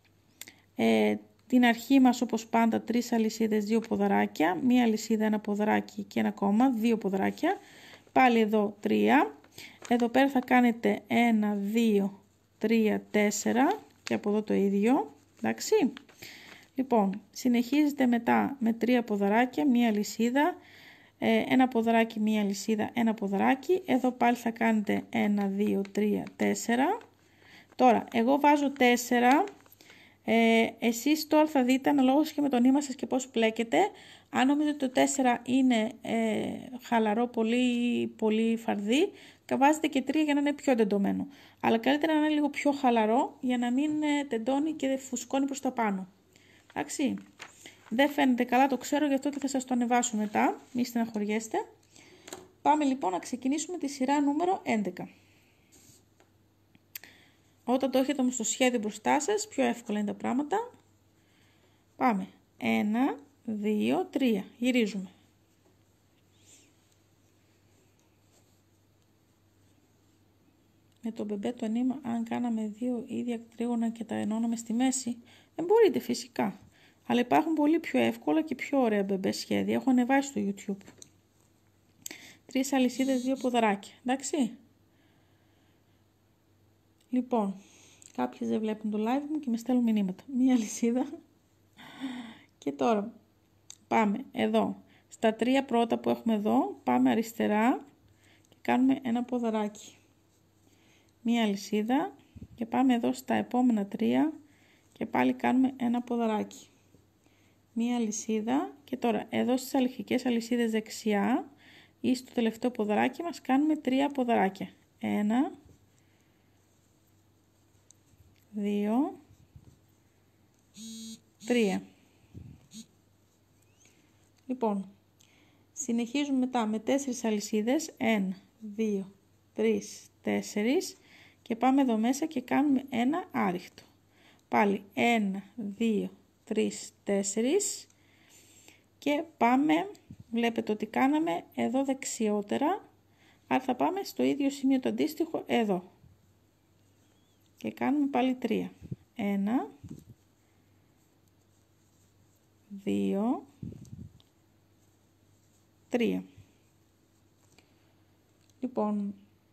την αρχή μας όπως πάντα 3 αλυσίδες, 2 ποδαράκια, μία αλυσίδα, ένα ποδαράκι και ένα ακόμα, 2 ποδαράκια. Πάλι εδώ 3. Εδώ πέρα θα κάνετε 1, 2, 3, 4 και από εδώ το ίδιο. Εντάξει. Λοιπόν, συνεχίζετε μετά με 3 ποδαράκια, μία αλυσίδα, ένα ποδαράκι, μία αλυσίδα, ένα ποδαράκι. Εδώ πάλι θα κάνετε 1, 2, 3, 4. Τώρα, εγώ βάζω 4. Εσείς τώρα θα δείτε αναλόγως και με το νήμα σας και πώς πλέκετε. Αν νομίζετε ότι το 4 είναι χαλαρό, πολύ φαρδί, βάζετε και 3 για να είναι πιο τεντωμένο. Αλλά καλύτερα να είναι λίγο πιο χαλαρό για να μην τεντώνει και φουσκώνει προς τα πάνω. Εντάξει. Δεν φαίνεται καλά, το ξέρω, γι' αυτό και θα σας το ανεβάσω μετά. Μη στεναχωριέστε. Πάμε λοιπόν να ξεκινήσουμε τη σειρά νούμερο 11. Όταν το έχετε όμως στο σχέδιο μπροστά σας, πιο εύκολα είναι τα πράγματα. Πάμε. 1, 2, 3. Γυρίζουμε. με το μπεμπέ το νήμα, αν κάναμε 2 ίδια τρίγωνα και τα ενώναμε στη μέση? Μπορείτε φυσικά. Αλλά υπάρχουν πολύ πιο εύκολα και πιο ωραία μπεμπέ σχέδια. Έχω ανεβάσει στο YouTube. 3 αλυσίδες, 2 ποδαράκια. Εντάξει. Λοιπόν, κάποιες δεν βλέπουν το live μου και με στέλνουν μηνύματα. Μία αλυσίδα. Και τώρα πάμε εδώ. Στα 3 πρώτα που έχουμε εδώ, πάμε αριστερά και κάνουμε ένα ποδαράκι. Μία αλυσίδα και πάμε εδώ στα επόμενα 3 και πάλι κάνουμε ένα ποδαράκι. Μία αλυσίδα και τώρα εδώ στις αρχικές αλυσίδες δεξιά ή στο τελευταίο ποδαράκι μας κάνουμε 3 ποδαράκια. 1, 2, 3. Λοιπόν, συνεχίζουμε μετά με 4 αλυσίδες. 1, 2, 3, 4 και πάμε εδώ μέσα και κάνουμε ένα άριχτο. Πάλι 1, 2, 3, 4 και πάμε, βλέπετε ότι κάναμε εδώ δεξιότερα, άρα θα πάμε στο ίδιο σημείο το αντίστοιχο εδώ και κάνουμε πάλι 3. 1, 2, 3. Λοιπόν,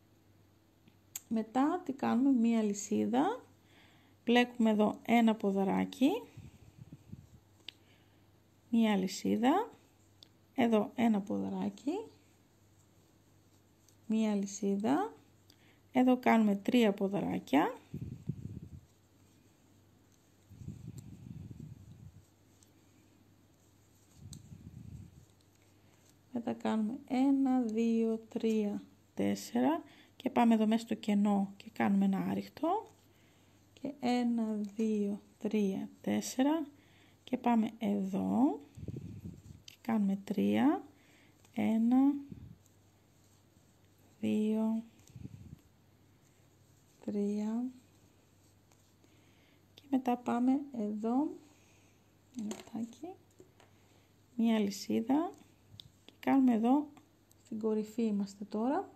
μετά τι κάνουμε? Μία αλυσίδα, πλέκουμε εδώ ένα ποδαράκι, μία αλυσίδα, εδώ ένα ποδαράκι, μία αλυσίδα, εδώ κάνουμε 3 ποδαράκια, μετά κάνουμε 1, 2, 3, 4 και πάμε εδώ μέσα στο κενό και κάνουμε ένα άριχτο και 1, 2, 3, 4 και πάμε εδώ και κάνουμε 3, 1, 2, 3 και μετά πάμε εδώ, ένα λεπτάκι, μία αλυσίδα και κάνουμε εδώ, στην κορυφή είμαστε τώρα.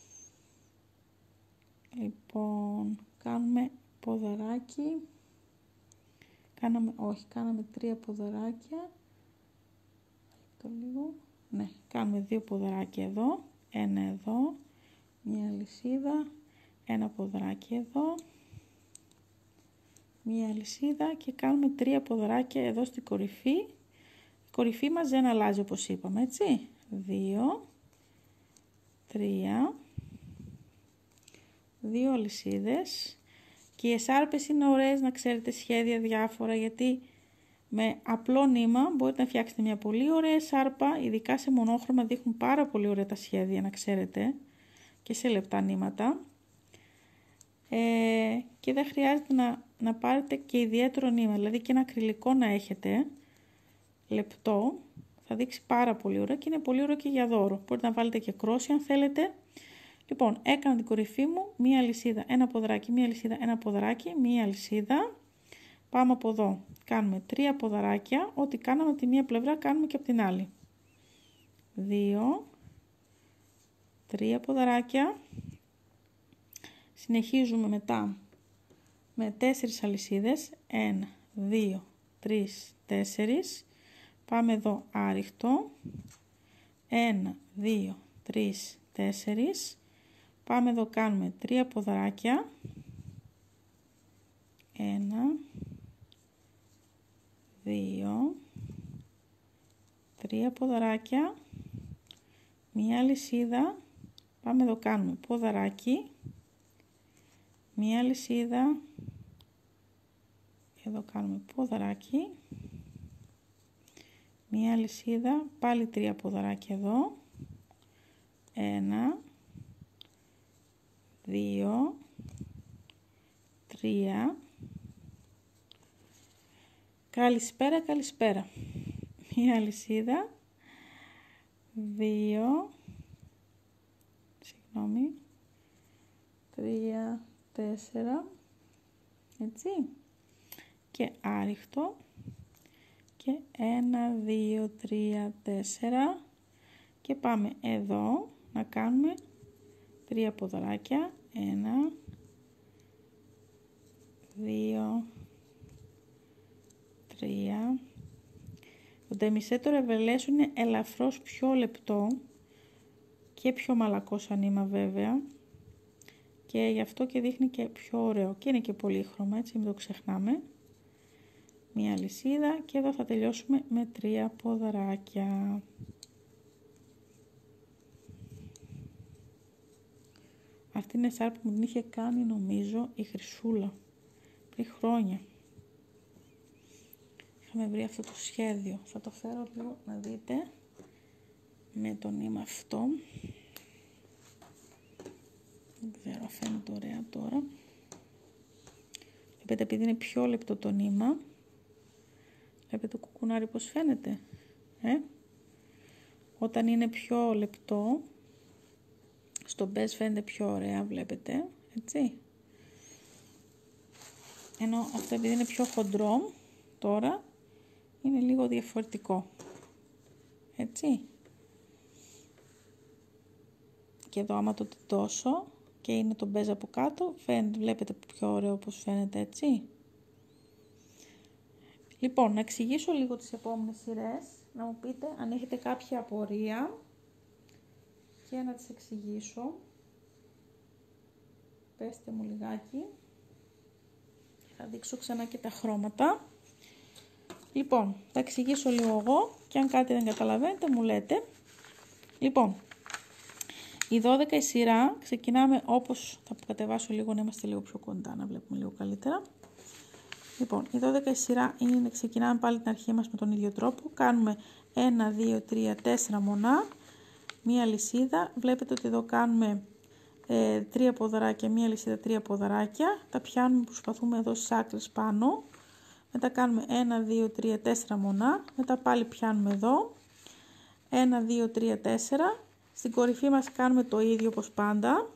Λοιπόν, κάνουμε ποδαράκι, κάναμε 3 ποδαράκια, το λίγο, ναι, κάνουμε 2 ποδαράκια εδώ, ένα εδώ, μία αλυσίδα, ένα ποδαράκι εδώ, μία αλυσίδα και κάνουμε 3 ποδαράκια εδώ στην κορυφή. Η κορυφή μας δεν αλλάζει όπως είπαμε, έτσι, 2, 3, 2 αλυσίδες και οι εσάρπες είναι ωραίες να ξέρετε σχέδια διάφορα, γιατί με απλό νήμα μπορείτε να φτιάξετε μια πολύ ωραία εσάρπα, ειδικά σε μονόχρωμα δείχνουν πάρα πολύ ωραία τα σχέδια να ξέρετε και σε λεπτά νήματα και δεν χρειάζεται να πάρετε και ιδιαίτερο νήμα, δηλαδή και ένα ακριλικό να έχετε λεπτό θα δείξει πάρα πολύ ωραία και είναι πολύ ωραίο και για δώρο. Μπορείτε να βάλετε και κρόσι αν θέλετε. Λοιπόν, έκανα την κορυφή μου, μία αλυσίδα, ένα ποδαράκι, μία αλυσίδα, ένα ποδαράκι, μία αλυσίδα. Πάμε από εδώ, κάνουμε 3 ποδαράκια, ό,τι κάναμε από τη μία πλευρά κάνουμε και από την άλλη. 2, 3 ποδαράκια. Συνεχίζουμε μετά με 4 αλυσίδες, 1, 2, 3, 4. Πάμε εδώ άριχτο, 1, 2, 3, 4. Πάμε εδώ, κάνουμε 3 ποδαράκια, 1, 2, 3 ποδαράκια, μία αλυσίδα, πάμε εδώ, κάνουμε ποδαράκι, μία αλυσίδα, εδώ κάνουμε ποδαράκι, μία αλυσίδα, πάλι 3 ποδαράκια εδώ, 1, 2, 3, καλησπέρα, καλησπέρα, μία αλυσίδα, 2, 3, 4, έτσι, και άριχτο και 1, 2, 3, 4 και πάμε εδώ να κάνουμε 3 ποδαράκια, 1, 2, 3. Το Demisetto Revelation είναι ελαφρώς πιο λεπτό και πιο μαλακό σαν νήμα βέβαια. Και γι' αυτό και δείχνει και πιο ωραίο. Και είναι και πολύχρωμα, έτσι, μην το ξεχνάμε. Μία αλυσίδα και εδώ θα τελειώσουμε με 3 ποδαράκια. Αυτή είναι η σάρπα που την είχε κάνει νομίζω η Χρυσούλα πριν χρόνια. Είχαμε βρει αυτό το σχέδιο. Θα το φέρω λίγο να δείτε με το νήμα αυτό. Δεν ξέρω, φαίνεται ωραία τώρα. Βλέπετε, επειδή είναι πιο λεπτό το νήμα, βλέπετε το κουκουνάρι πως φαίνεται. Όταν είναι πιο λεπτό, στο μπέζ φαίνεται πιο ωραία, βλέπετε, έτσι. Ενώ αυτό επειδή είναι πιο χοντρό, τώρα είναι λίγο διαφορετικό. Έτσι. Και εδώ άμα το τεντώσω και είναι το μπέζ από κάτω, βλέπετε πιο ωραίο πως φαίνεται, έτσι. Λοιπόν, να εξηγήσω λίγο τις επόμενες σειρές, να μου πείτε αν έχετε κάποια απορία και να τις εξηγήσω. Πέστε μου λιγάκι. Θα δείξω ξανά και τα χρώματα. Λοιπόν, θα εξηγήσω λίγο εγώ και αν κάτι δεν καταλαβαίνετε μου λέτε. Λοιπόν, η 12 η σειρά ξεκινάμε όπως, θα κατεβάσω λίγο να είμαστε λίγο πιο κοντά, να βλέπουμε λίγο καλύτερα. Λοιπόν, η 12 η σειρά είναι, ξεκινάμε πάλι την αρχή μας με τον ίδιο τρόπο. Κάνουμε 1, 2, 3, 4 μονά, μία λυσίδα. Βλέπετε ότι εδώ κάνουμε 3 ποδαράκια, μία λυσίδα, 3 ποδαράκια. Τα πιάνουμε, προσπαθούμε εδώ στις άκρες πάνω. Μετά κάνουμε 1, 2, 3, 4 μονά. Μετά πάλι πιάνουμε εδώ. 1, 2, 3, 4. Στην κορυφή μας κάνουμε το ίδιο όπως πάντα.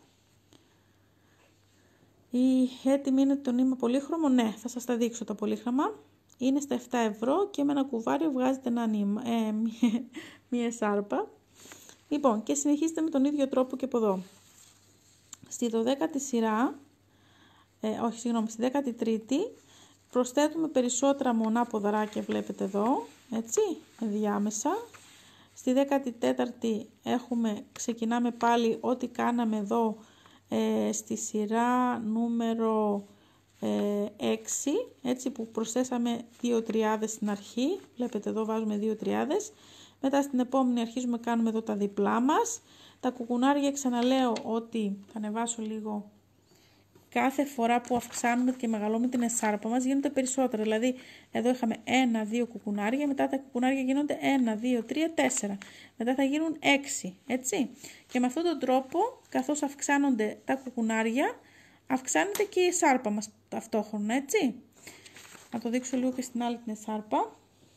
Η έτοιμη είναι το νήμα πολύχρωμο. Ναι, θα σας τα δείξω τα πολύχρωμα. Είναι στα 7 ευρώ και με ένα κουβάριο βγάζετε ένα νήμα, μία σάρπα. Λοιπόν, και συνεχίζετε με τον ίδιο τρόπο και από εδώ. Στη 12η σειρά, στη 13η, προσθέτουμε περισσότερα μονά ποδαράκια, βλέπετε εδώ, έτσι, διάμεσα. Στη 14η ξεκινάμε πάλι ό,τι κάναμε εδώ στη σειρά νούμερο 6, έτσι, που προσθέσαμε 2 τριάδες στην αρχή. Βλέπετε εδώ βάζουμε 2 τριάδες. Μετά στην επόμενη αρχίζουμε, κάνουμε εδώ τα διπλά μας. Τα κουκουνάρια, ξαναλέω ότι θα ανεβάσω λίγο. Κάθε φορά που αυξάνουμε και μεγαλώνουμε την εσάρπα μας γίνονται περισσότερα. Δηλαδή εδώ είχαμε 1-2 κουκουνάρια, μετά τα κουκουνάρια γίνονται 1-2-3-4. Μετά θα γίνουν 6, έτσι. Και με αυτόν τον τρόπο, καθώς αυξάνονται τα κουκουνάρια, αυξάνεται και η εσάρπα μας ταυτόχρονα, έτσι. Να το δείξω λίγο και στην άλλη την εσάρπα.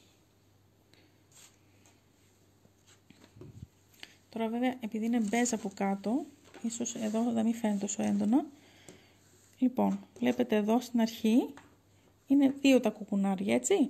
Τώρα βέβαια επειδή είναι μπέζ από κάτω, ίσως εδώ δεν μην φαίνεται τόσο έντονα. Λοιπόν, βλέπετε εδώ στην αρχή είναι 2 τα κουκουνάρια, έτσι.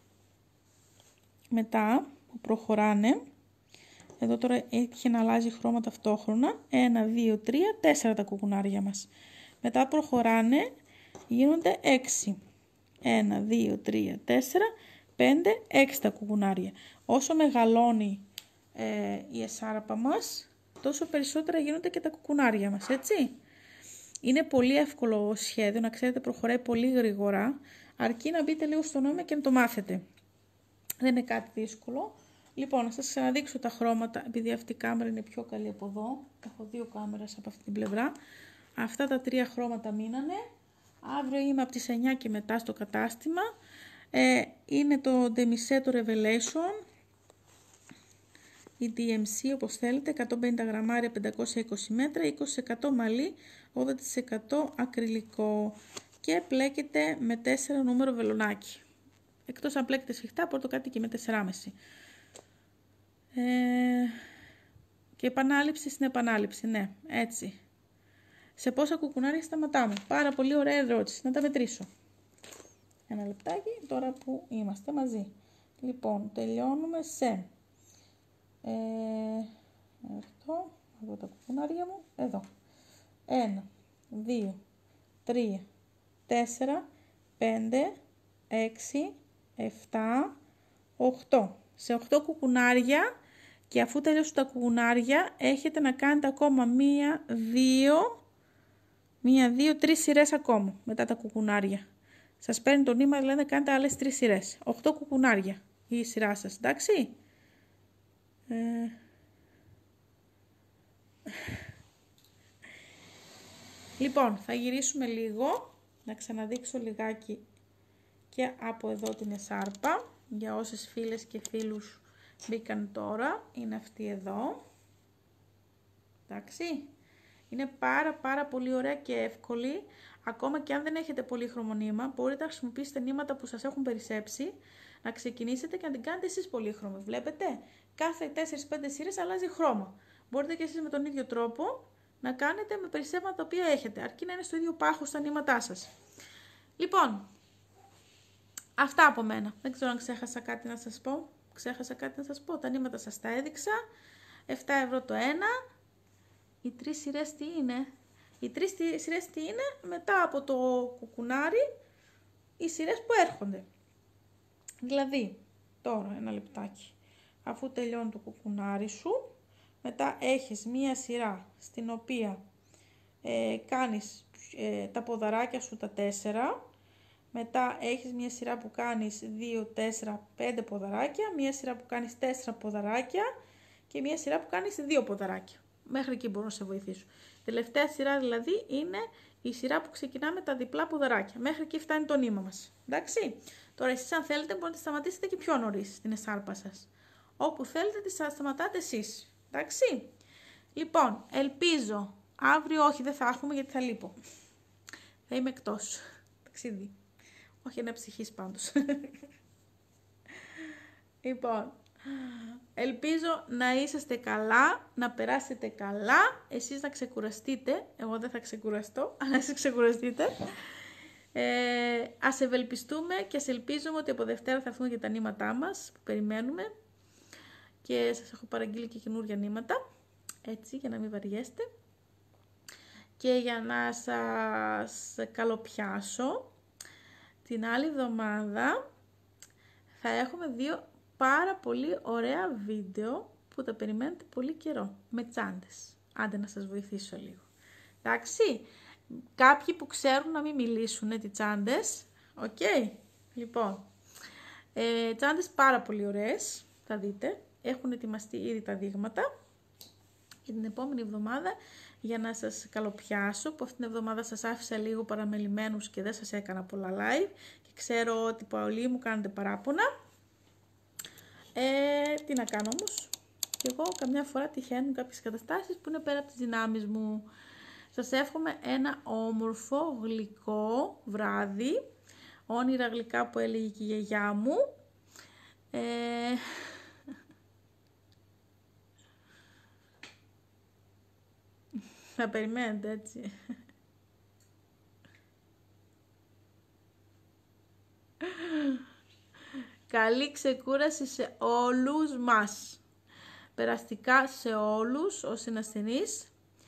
Μετά που προχωράνε, εδώ τώρα έχει να αλλάζει χρώμα ταυτόχρονα, 1, 2, 3, 4 τα κουκουνάρια μας. Μετά προχωράνε, γίνονται 6. 1, 2, 3, 4, 5, 6 τα κουκουνάρια. Όσο μεγαλώνει η εσάρπα μας, τόσο περισσότερα γίνονται και τα κουκουνάρια μας, έτσι. Είναι πολύ εύκολο σχέδιο, να ξέρετε, προχωράει πολύ γρήγορα, αρκεί να μπείτε λίγο στο νόημα και να το μάθετε. Δεν είναι κάτι δύσκολο. Λοιπόν, να σας ξαναδείξω τα χρώματα, επειδή αυτή η κάμερα είναι πιο καλή από εδώ. Έχω 2 κάμερες από αυτή την πλευρά. Αυτά τα 3 χρώματα μείνανε. Αύριο είμαι από τις 9 και μετά στο κατάστημα. Είναι το Demisetto Revelation, η DMC όπως θέλετε, 150 γραμμάρια, 520 μέτρα, 20% μαλλί, 80% ακριλικό και πλέκεται με 4 νούμερο βελονάκι. Εκτός αν πλέκεται σφιχτά, μπορείτε το κάνετε και με 4,5. Και επανάληψη στην επανάληψη, ναι, έτσι. Σε πόσα κουκουνάρια σταματάμε? Πάρα πολύ ωραία ερώτηση, να τα μετρήσω. Ένα λεπτάκι, τώρα που είμαστε μαζί. Λοιπόν, τελειώνουμε σε... εδώ τα κουκουνάρια μου, εδώ. 1, 2, 3, 4, 5, 6, 7, 8. Σε 8 κουκουνάρια, και αφού τελειώσουν τα κουκουνάρια έχετε να κάνετε ακόμα 1, 2, 3 σειρές ακόμα μετά τα κουκουνάρια. Σας παίρνει το νήμα, δηλαδή να κάνετε άλλες 3 σειρές. 8 κουκουνάρια η σειρά σας, εντάξει. Λοιπόν, θα γυρίσουμε λίγο, να ξαναδείξω λιγάκι και από εδώ την εσάρπα, για όσες φίλες και φίλους μπήκαν τώρα, είναι αυτή εδώ, εντάξει. Είναι πάρα πολύ ωραία και εύκολη, ακόμα και αν δεν έχετε πολύχρωμο νήμα, μπορείτε να χρησιμοποιήσετε νήματα που σας έχουν περισσέψει, να ξεκινήσετε και να την κάνετε εσείς πολύχρωμη. Βλέπετε, κάθε 4-5 σειρές αλλάζει χρώμα. Μπορείτε και εσείς με τον ίδιο τρόπο να κάνετε με περισσεύματα τα οποία έχετε, αρκεί να είναι στο ίδιο πάχος στα νήματά σας. Λοιπόν, αυτά από μένα. Δεν ξέρω αν ξέχασα κάτι να σας πω. Τα νήματα σας τα έδειξα. 7 ευρώ το ένα. Οι 3 σειρές τι είναι? Οι 3 σειρές τι είναι? Μετά από το κουκουνάρι, οι σειρές που έρχονται. Δηλαδή, τώρα ένα λεπτάκι. Αφού τελειώνει το κουκουνάρι σου, μετά έχεις μία σειρά στην οποία κάνεις τα ποδαράκια σου τα 4. Μετά έχεις μία σειρά που κάνεις 2, 4, 5 ποδαράκια. Μία σειρά που κάνεις 4 ποδαράκια. Και μία σειρά που κάνεις 2 ποδαράκια. Μέχρι εκεί μπορώ να σε βοηθήσω. Τελευταία σειρά δηλαδή είναι η σειρά που ξεκινάμε τα διπλά ποδαράκια. Μέχρι εκεί φτάνει το νήμα μας. Εντάξει. Τώρα εσείς αν θέλετε μπορείτε να σταματήσετε και πιο νωρίς στην εσάρπα σας. Όπου θέλετε τη σταματάτε εσείς. Εντάξει. Λοιπόν, ελπίζω. Αύριο όχι, δεν θα έχουμε γιατί θα λείπω. Θα είμαι εκτός. Ταξίδι. Όχι ένα ψυχής πάντως. Λοιπόν, ελπίζω να είσαστε καλά, να περάσετε καλά, εσείς να ξεκουραστείτε. Εγώ δεν θα ξεκουραστώ, αλλά εσείς ξεκουραστείτε. Ας ευελπιστούμε και ας ελπίζουμε ότι από Δευτέρα θα έρθουν και τα νήματά μας που περιμένουμε. Και σας έχω παραγγείλει και καινούργια νήματα, έτσι, για να μην βαριέστε. Και για να σας καλοπιάσω, την άλλη εβδομάδα θα έχουμε 2 πάρα πολύ ωραία βίντεο που τα περιμένετε πολύ καιρό, με τσάντες. Άντε να σας βοηθήσω λίγο. Εντάξει, κάποιοι που ξέρουν να μην μιλήσουν τι τσάντες, οκ. Λοιπόν, τσάντες πάρα πολύ ωραίες, θα δείτε. Έχουν ετοιμαστεί ήδη τα δείγματα. Και την επόμενη εβδομάδα, για να σας καλοπιάσω, που αυτήν την εβδομάδα σας άφησα λίγο παραμελημένους και δεν σας έκανα πολλά live και ξέρω ότι πολλοί μου κάνετε παράπονα. Τι να κάνω όμως, και εγώ καμιά φορά τυχαίνουν κάποιες καταστάσεις που είναι πέρα από τις δυνάμεις μου. Σας εύχομαι ένα όμορφο, γλυκό βράδυ, όνειρα γλυκά που έλεγε και η γιαγιά μου. Θα περιμένετε, έτσι. Καλή ξεκούραση σε όλους μας. Περαστικά σε όλους όσοι είναι ασθενείς.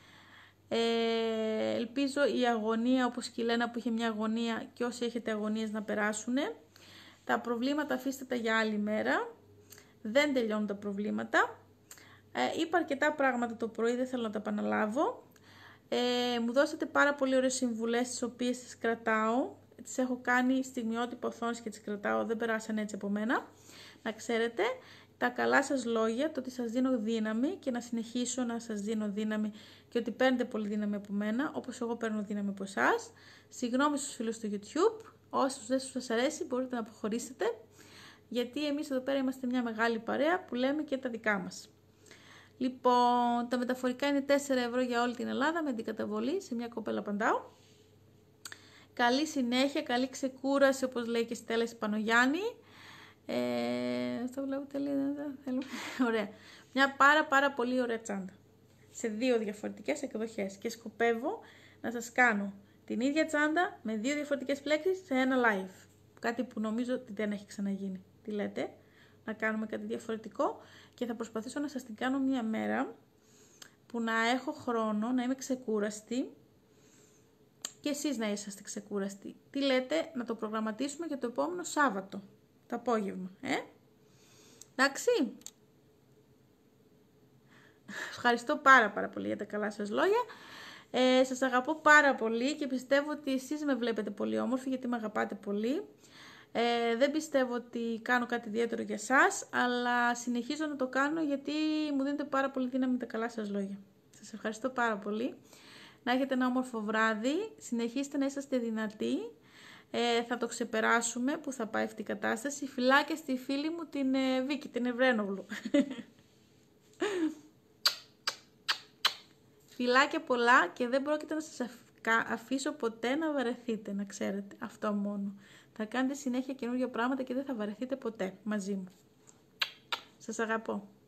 Ελπίζω η αγωνία, όπως και η Λένα που είχε μια αγωνία, και όσοι έχετε αγωνίες να περάσουν. Τα προβλήματα αφήστε τα για άλλη μέρα. Δεν τελειώνουν τα προβλήματα. Είπα αρκετά πράγματα το πρωί, δεν θέλω να τα επαναλάβω. Μου δώσατε πάρα πολύ ωραίες συμβουλές, τις οποίες τις κρατάω. Τις έχω κάνει στιγμιότυπο οθόνης και τις κρατάω, δεν περάσαν έτσι από μένα. Να ξέρετε, τα καλά σας λόγια, το ότι σας δίνω δύναμη και να συνεχίσω να σας δίνω δύναμη και ότι παίρνετε πολύ δύναμη από μένα, όπως εγώ παίρνω δύναμη από εσάς. Συγγνώμη στους φίλους του YouTube, όσους δεν σας αρέσει μπορείτε να αποχωρήσετε, γιατί εμείς εδώ πέρα είμαστε μια μεγάλη παρέα που λέμε και τα δικά μας. Λοιπόν, τα μεταφορικά είναι 4 ευρώ για όλη την Ελλάδα με την καταβολή, σε μια κοπέλα απαντάω. Καλή συνέχεια, καλή ξεκούραση, όπως λέει και η Στέλλα Πανογιάννη. Αυτό βλέπω τελείως, ωραία. Μια πάρα πολύ ωραία τσάντα. Σε 2 διαφορετικές εκδοχές και σκοπεύω να σας κάνω την ίδια τσάντα με 2 διαφορετικές πλέξεις σε ένα live. Κάτι που νομίζω ότι δεν έχει ξαναγίνει. Τι λέτε? Να κάνουμε κάτι διαφορετικό και θα προσπαθήσω να σας την κάνω μια μέρα που να έχω χρόνο, να είμαι ξεκούραστη και εσείς να είσαστε ξεκούραστοι. Τι λέτε, να το προγραμματίσουμε για το επόμενο Σάββατο, το απόγευμα, εντάξει. Ευχαριστώ πάρα πολύ για τα καλά σας λόγια. Σας αγαπώ πάρα πολύ και πιστεύω ότι εσείς με βλέπετε πολύ όμορφη, γιατί με αγαπάτε πολύ. Δεν πιστεύω ότι κάνω κάτι ιδιαίτερο για σας, αλλά συνεχίζω να το κάνω γιατί μου δίνετε πάρα πολύ δύναμη με τα καλά σας λόγια. Σας ευχαριστώ πάρα πολύ. Να έχετε ένα όμορφο βράδυ, συνεχίστε να είσαστε δυνατοί, θα το ξεπεράσουμε που θα πάει αυτή η κατάσταση. Φιλάκια στη φίλη μου την Βίκη, την Ευρένογλου. Φιλάκια πολλά και δεν πρόκειται να σας αφήσω ποτέ να βαρεθείτε, να ξέρετε, αυτό μόνο. Θα κάνετε συνέχεια καινούργια πράγματα και δεν θα βαρεθείτε ποτέ μαζί μου. Σας αγαπώ.